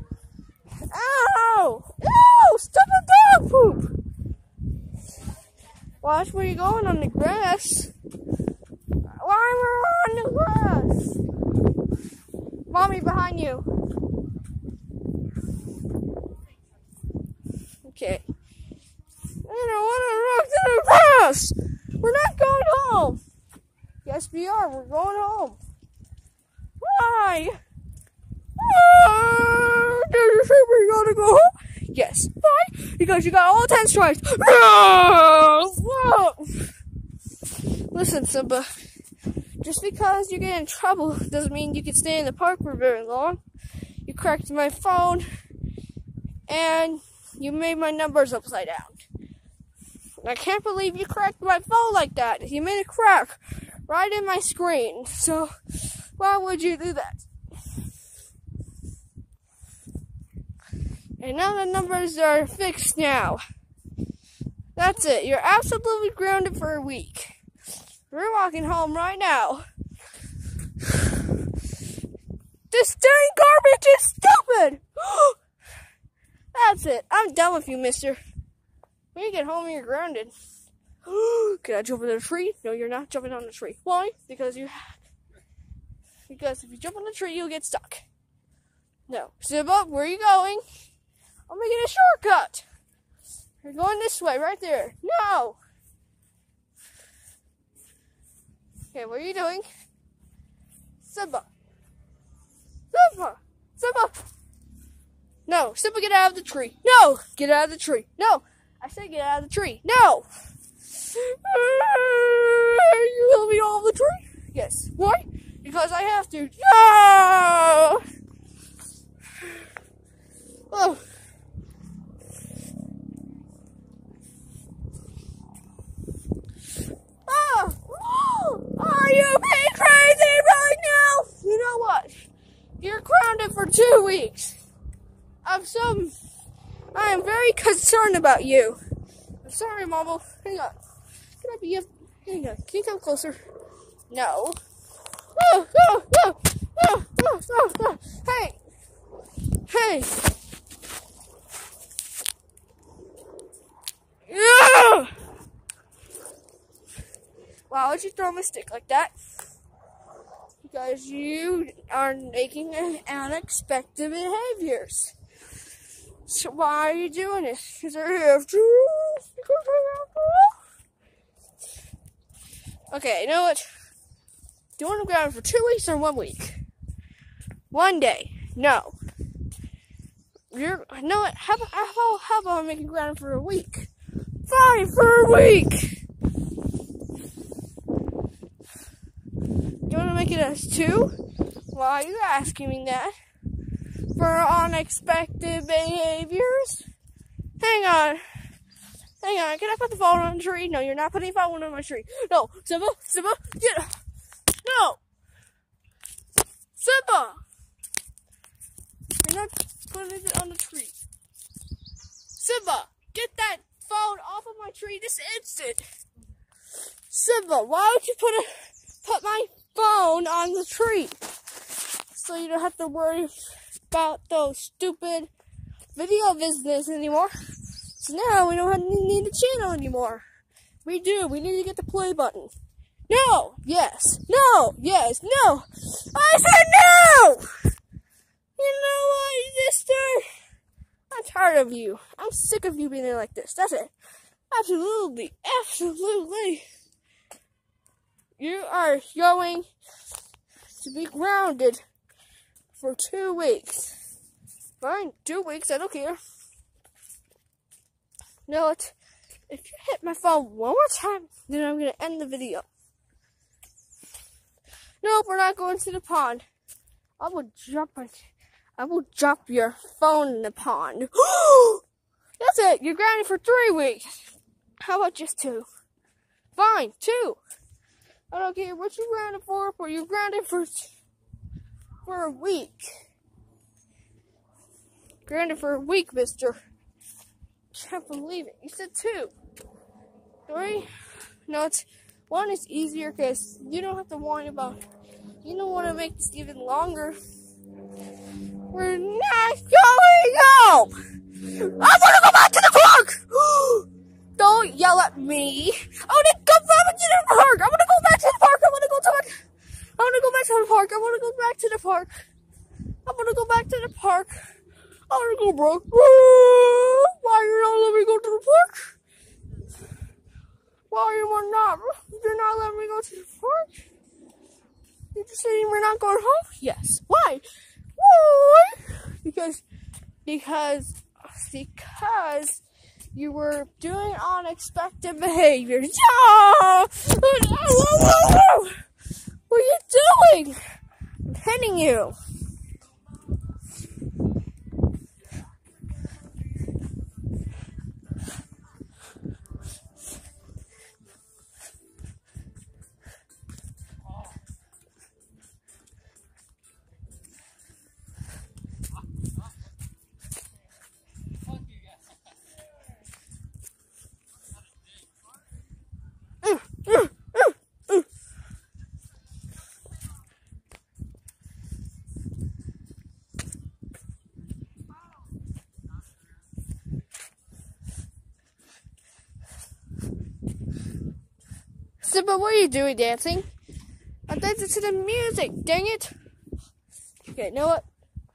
Ow! Ew! Stop a dog poop! Watch where you're going on the grass. Why am I on the grass? Mommy, behind you. Okay. I don't want to rock to the grass! We're not going home! Yes, we are. We're going home. Why? Uh, did you say we're gonna go home? Yes. Why? Because you got all ten strikes. Listen, Simba. Just because you get in trouble doesn't mean you can stay in the park for very long. You cracked my phone, and you made my numbers upside down. I can't believe you cracked my phone like that. You made a crack right in my screen. So, why would you do that? And now the numbers are fixed now. That's it. You're absolutely grounded for a week. We're walking home right now. This dang garbage is stupid! That's it. I'm done with you, mister. When you get home, you're grounded. Can I jump on the tree? No, you're not jumping on the tree. Why? Because you Because if you jump on the tree, you'll get stuck. No. Simba, where are you going? I'm making a shortcut. You're going this way, right there. No! Okay, what are you doing? Simba. Simba! Simba! No, Simba, get out of the tree. No! Get out of the tree. No! I said get out of the tree. No! You will be on the tree? Yes. Why? Because I have to. No! Oh. Oh. Are you being crazy right now? You know what? You're grounded for two weeks. I'm so. I am very concerned about you. I'm sorry, Mama. Hang on. Can I be a... Hang on. Can you come closer? No. Oh, oh, oh, oh, oh, oh, oh. Hey. Hey. Yeah. Why would you throw me a stick like that? Because you are making unexpected behaviors. So why are you doing it? Because I have to. Because I have to. Okay, you know what? Do you want to go out for two weeks or one week? One day. No. You're. You know what? How about, how about, how about I make you grounded for a week? Fine, for a week. You want to make it as two? Why are you asking me that? For unexpected behaviors? Hang on. Hang on. Can I put the phone on the tree? No, you're not putting the phone on my tree. No. Simba, Simba, get up. No. Simba. You're not putting it on the tree. Simba, get that phone off of my tree this instant. Simba, why would you put a, put my phone on the tree? So you don't have to worry about those stupid video business anymore. So now we don't need the channel anymore. We do. We need to get the play button. No. Yes. No. Yes. No. I said no. You know what, mister? I'm tired of you. I'm sick of you being there like this. That's it. Absolutely. Absolutely. You are going to be grounded for two weeks. Fine, two weeks, I don't care. You know what? If you hit my phone one more time, then I'm going to end the video. Nope, we're not going to the pond. I will drop my, I will drop your phone in the pond. That's it, you're grounded for three weeks. How about just two? Fine, two. I don't care what you're grounded for, but you're grounded for, for a week. Grounded for a week, mister. Can't believe it. You said two. Three? No, it's one is easier because you don't have to worry about. You don't want to make this even longer. We're not going home. I want to go back to the park. Don't yell at me. I want to go back to the park. I want to go back to the park. I want to go to my. I want to go back to the park. I want to go back to the park. I want to go back to the park. I want to go, bro. Why are you not letting me go to the park? Why are you not? You're not letting me go to the park? Did you say we're not going home? Yes. Why? Why? Because, because, because you were doing unexpected behaviors. Yeah! What are you doing? I'm hitting you. Simba, what are you doing dancing? I'm dancing to the music, dang it. Okay, you know what?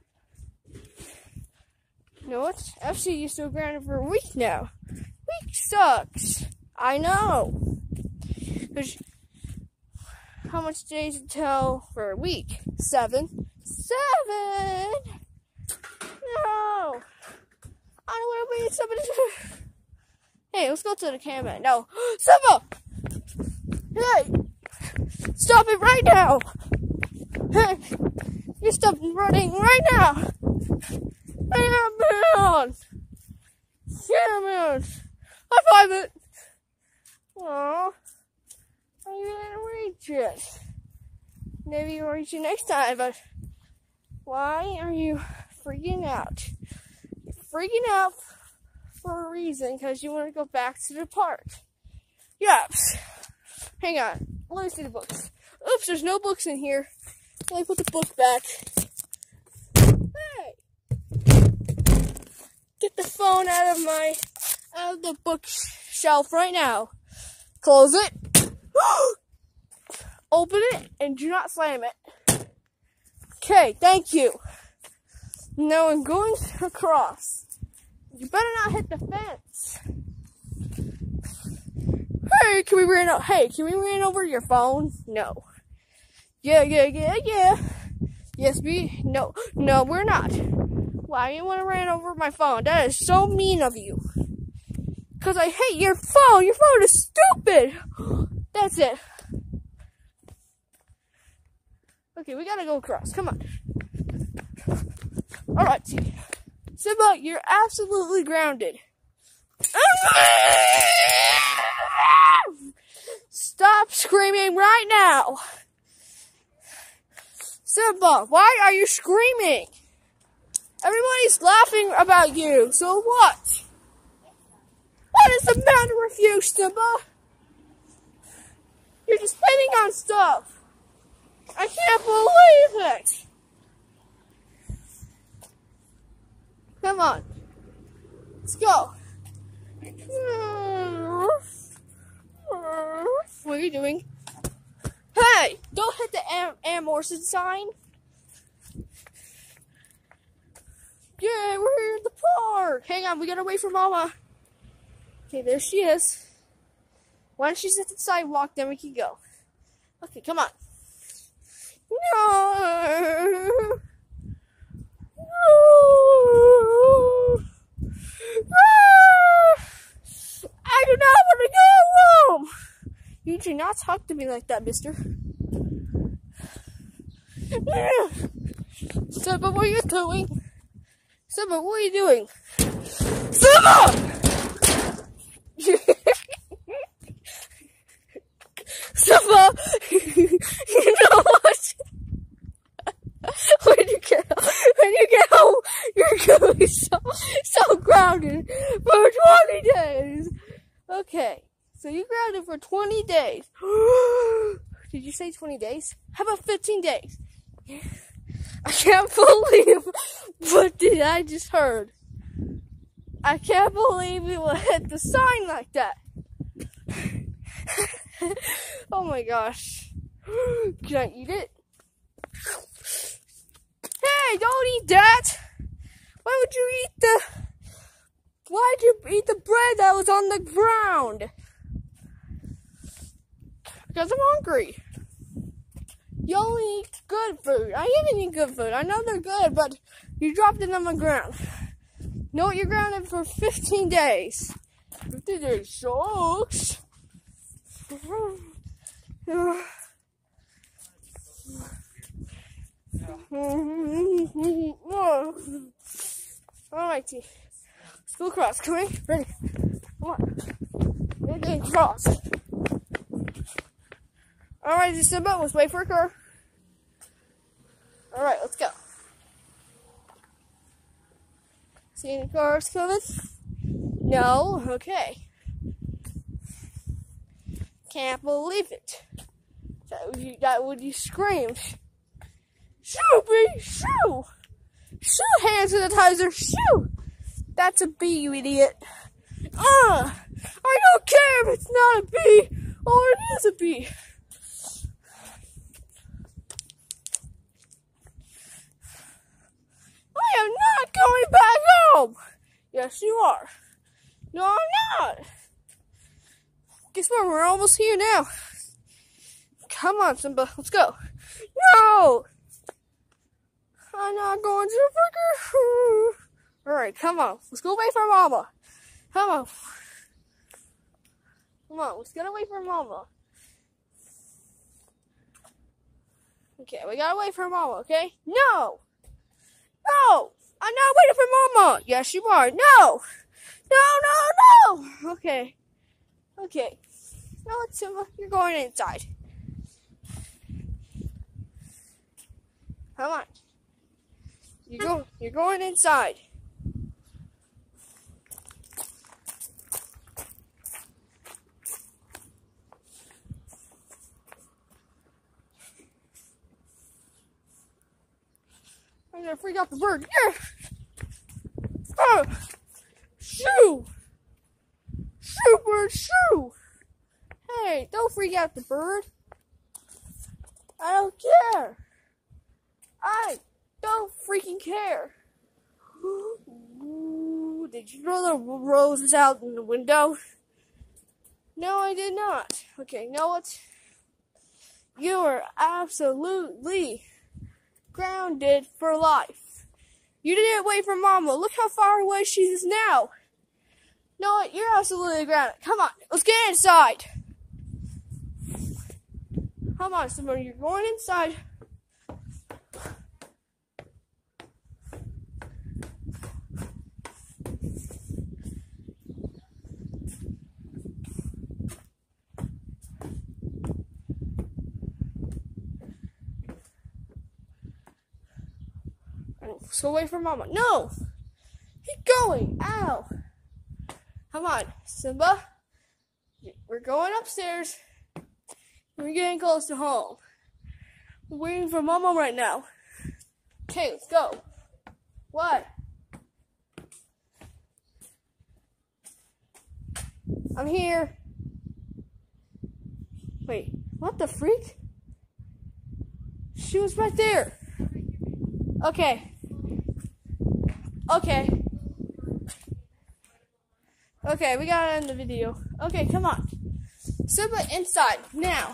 You know what? Actually, you're still grounded for a week now. Week sucks. I know. There's how much days until for a week? Seven. Seven! No! I don't want to be somebody. Hey, let's go to the camera. No. Simba! Hey! Stop it right now! Hey! You stop running right now! Hey, man! Yeah, man! High five it! Aww. Are you gonna reach it? Maybe you'll reach it next time, but why are you freaking out? You're freaking out for a reason, because you want to go back to the park. Yes. Hang on. Let me see the books. Oops, there's no books in here. Let me put the book back. Hey! Get the phone out of my, out of the bookshelf right now. Close it. Open it and do not slam it. Okay, thank you. Now I'm going across. You better not hit the fence. Hey, can we run over? Hey, can we run over your phone? No. Yeah, yeah, yeah, yeah. Yes, we. No, no, we're not. Why you want to run over my phone? That is so mean of you. Cause I hate your phone. Your phone is stupid. That's it. Okay, we gotta go across. Come on. All right, Simba, you're absolutely grounded. Stop screaming right now. Simba, why are you screaming? Everybody's laughing about you, so what? What is the matter with you, Simba? You're just spitting on stuff. I can't believe it. Come on. Let's go. What are you doing? Hey, don't hit the Am Amorson sign. Yeah, we're here at the park. Hang on, we gotta wait for Mama. Okay, there she is. Once she's at the sidewalk, then we can go. Okay, come on. No. No. I do not want to go home. You do not talk to me like that, mister. Simba, what are you doing? Simba, what are you doing? Simba! Simba! You know what? When you get when you get home, you're gonna be so so grounded for twenty days. Okay, so you grounded for twenty days. Did you say twenty days? How about fifteen days? I can't believe what did I just heard. I can't believe you will hit the sign like that. Oh my gosh. Can I eat it? Hey, don't eat that! Why would you eat the... Why'd you eat the bread that was on the ground? Because I'm hungry. You only eat good food. I even eat good food. I know they're good, but you dropped it on the ground. You know what? You're grounded for fifteen days. fifteen days sucks. Alrighty. Let's go across. Come in. Ready? Come on. We're going across. Alright, Simba, let's wait for a car. Alright, let's go. See any cars coming? No? Okay. Can't believe it. That would you, that would you screamed. Shoo, bee, shoo! Shoo, hand sanitizer, shoo! That's a bee, you idiot. Ah! Uh, I don't care if it's not a bee, or it is a bee. I am not going back home! Yes, you are. No, I'm not. Guess what? We're almost here now. Come on, Simba. Let's go. No! I'm not going to the burger. Alright, come on. Let's go wait for Mama. Come on. Come on, let's get away from Mama. Okay, we gotta wait for Mama, okay? No! No! I'm not waiting for Mama! Yes, you are. No! No, no, no! Okay. Okay. Now let's, Simba, you're going inside. Come on. You go, you're going inside. I'm gonna freak out the bird. Yeah. Oh. Shoo! Shoo, bird, shoo! Hey, don't freak out the bird. I don't care. I don't freaking care. Ooh, did you throw the roses out in the window? No, I did not. Okay, you know what? You are absolutely grounded for life. You didn't wait for Mama. Look how far away she is now. No, what? You're absolutely grounded. Come on, let's get inside. Come on, Simba, you're going inside. Let's go away from Mama. No! Keep going! Ow! Come on, Simba. We're going upstairs. We're getting close to home. We're waiting for Mama right now. Okay, let's go. What? I'm here. Wait, what the freak? She was right there. Okay. Okay. Okay, we gotta end the video. Okay, come on. Simba inside, now.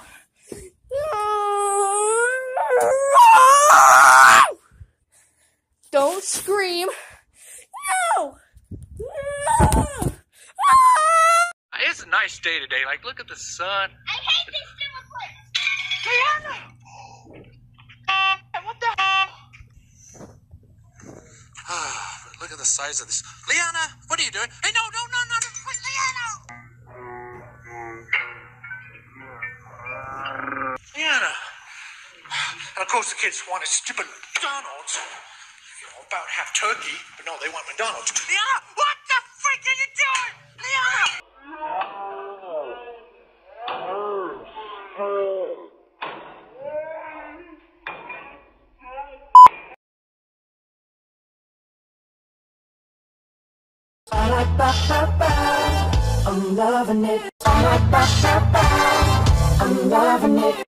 Don't scream. No! No! It's a nice day today. Like, look at the sun. I hate this stupid place. Leanna! What the hell? Look at the size of this. Leanna, what are you doing? Hey, no, no, no, no, no. Wait, Leanna! Leanna. And of course the kids wanted stupid McDonald's. You know, about half turkey. But no, they want McDonald's. Leanna, what the freak are you doing? Leanna! I'm loving it. I'm loving it.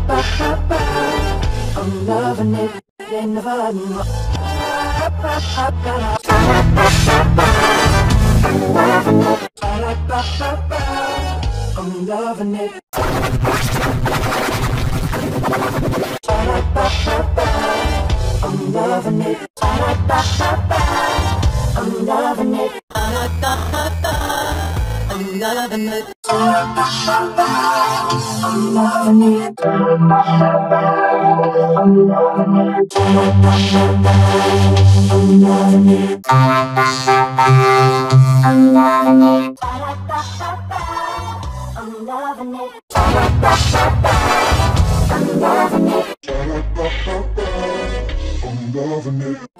I'm loving it. In the fun. I'm loving it. I'm loving it. I'm loving it. I'm loving it. I'm loving it. I'm loving it. I'm loving it. I'm loving it. I'm loving it. I'm loving it. I'm loving it. I'm loving it.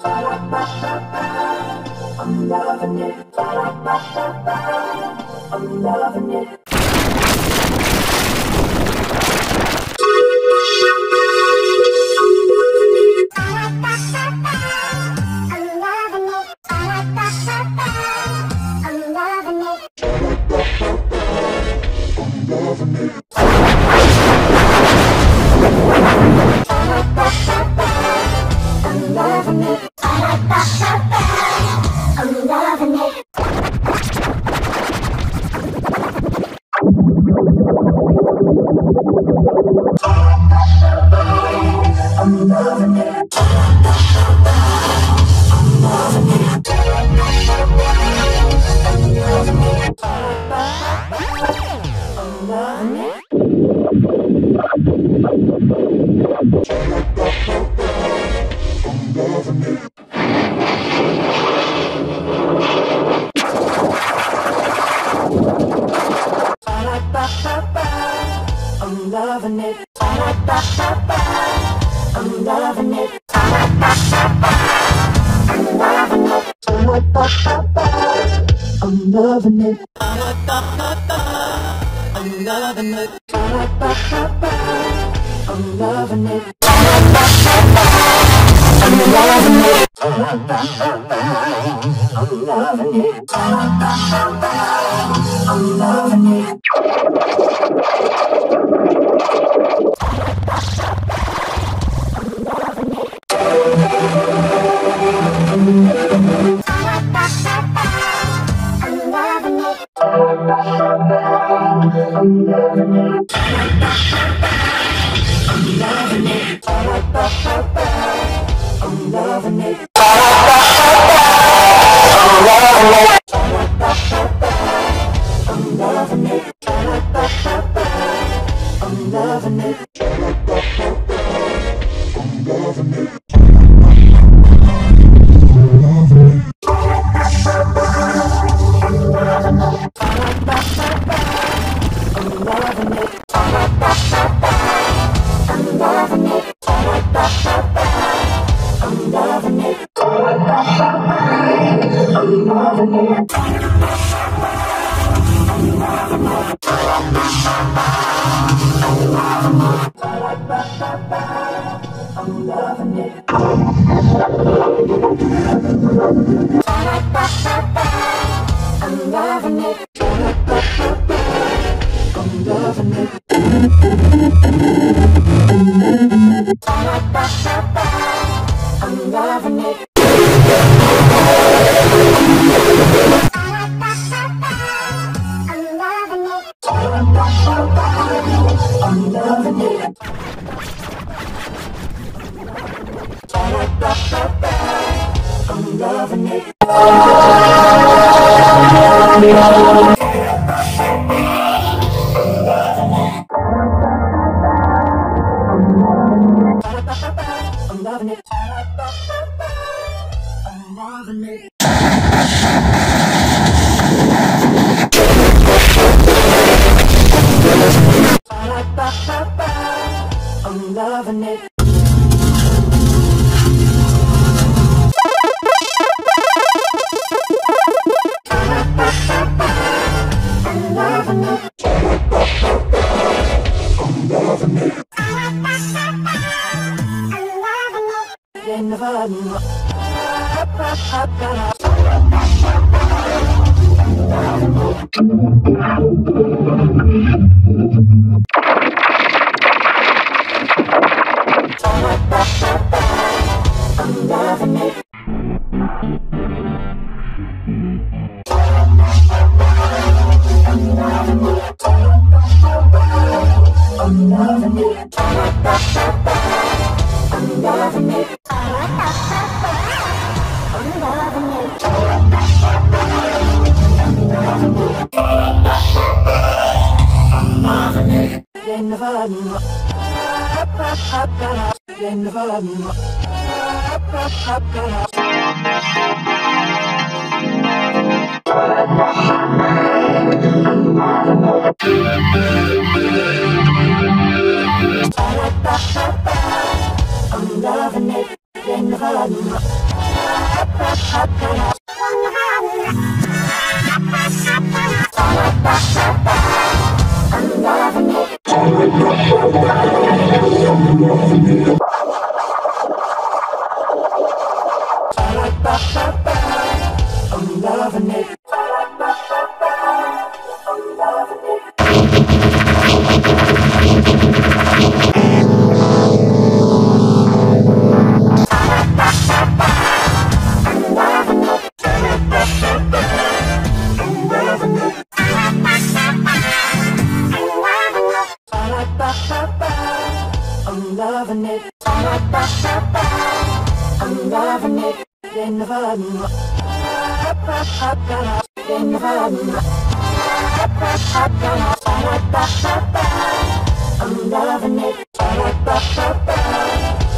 I'm loving it. I'm loving it. I'm loving it. I'm loving it. I'm loving it. I'm loving it. I'm loving it. I'm loving it. I'm loving it. I'm loving it. I'm loving it. I'm loving it. I'm loving it.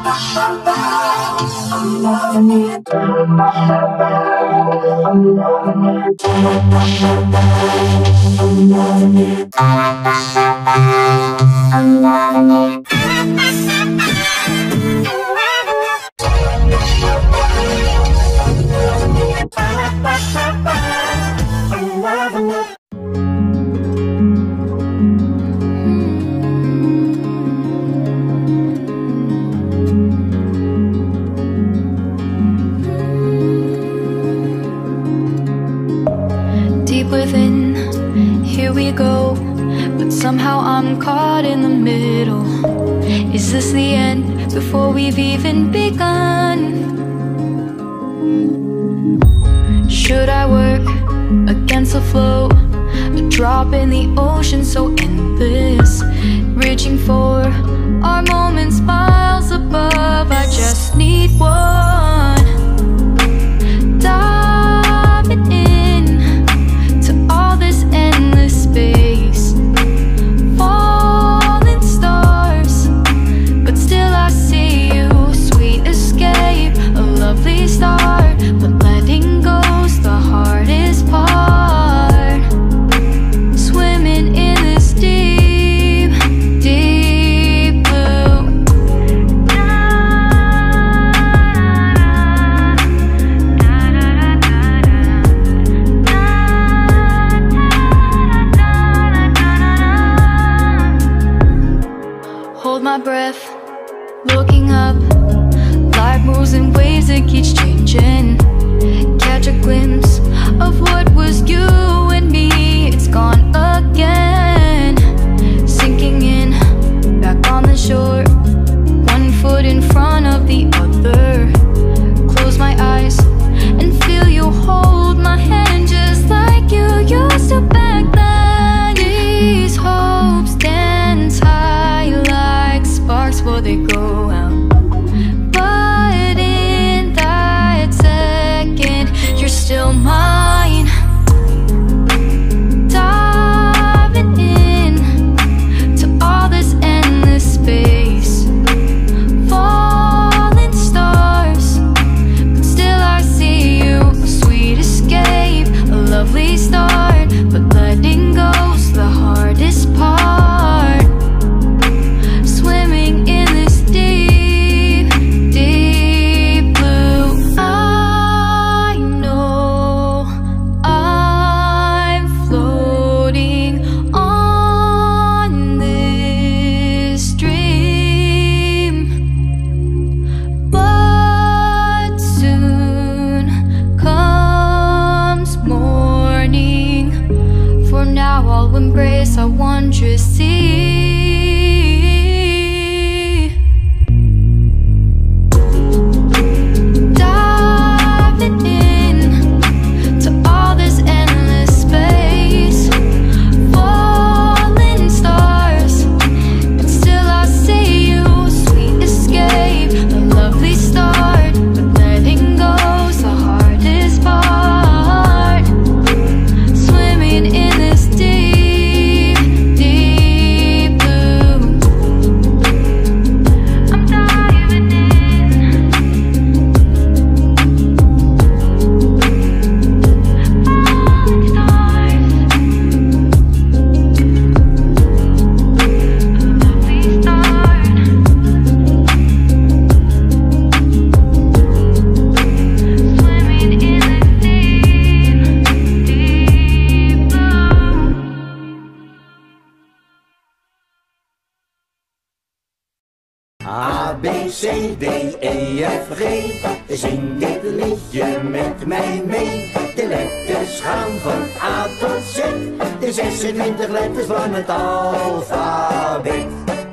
Deep within, here we go, but somehow I'm caught in the middle. Is this the end before we've even begun? Should I work against the flow? A drop in the ocean so endless, reaching for our moments miles above. I just need one. Diving in to all this endless space, falling stars, but still I see you. Sweet escape, a lovely start, but letting go's the hardest part. Swimming in this deep, deep blue. Hold my breath, looking up. Life moves in waves that keeps changing. Catch a glimpse of what was you and me. It's gone again. Sinking in, back on the shore. One foot in front of the other. Close my eyes and feel you hold my hand just like you used to back then. These hopes dance high like sparks before they go out. But in that second, you're still mine. Diving in to all this endless space, falling stars, but still I see you. A sweet escape, a lovely start, but letting go's the hardest part. Swimming in this deep, deep blue. I know I'm floating on this dream, but soon comes morning. For now I'll embrace our wondrous sea. Diving in to all this endless space, falling stars, but still I see you. Sweet escape, a lovely start, but letting go's the hardest part. Swimming in this deep, deep blue. I'm diving in. Falling stars, lovely start. Swimming in this deep, deep blue. A, B, C, D, E, F, G. Zing dit liedje met mij mee. De letters gaan van A tot Z. De zesentwintig letters van het alfabet.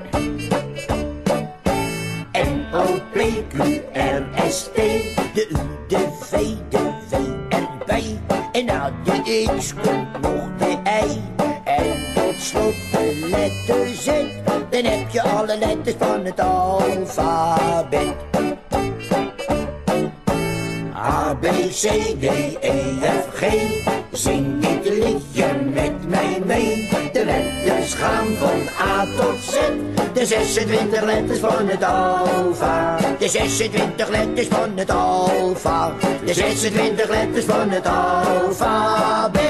N, O, P, Q, R, S, T. De U, de V, de W, R, B. En na de X komt nog de I. En tot slot de letter Z. Dan heb je alle letters van het alfabet. A, B, C, D, E, F, G. Zing dit liedje met mij mee. De letters gaan van A tot Z. De zesentwintig letters van het alfabet. De zesentwintig letters van het alfabet. De zesentwintig letters van het alfabet.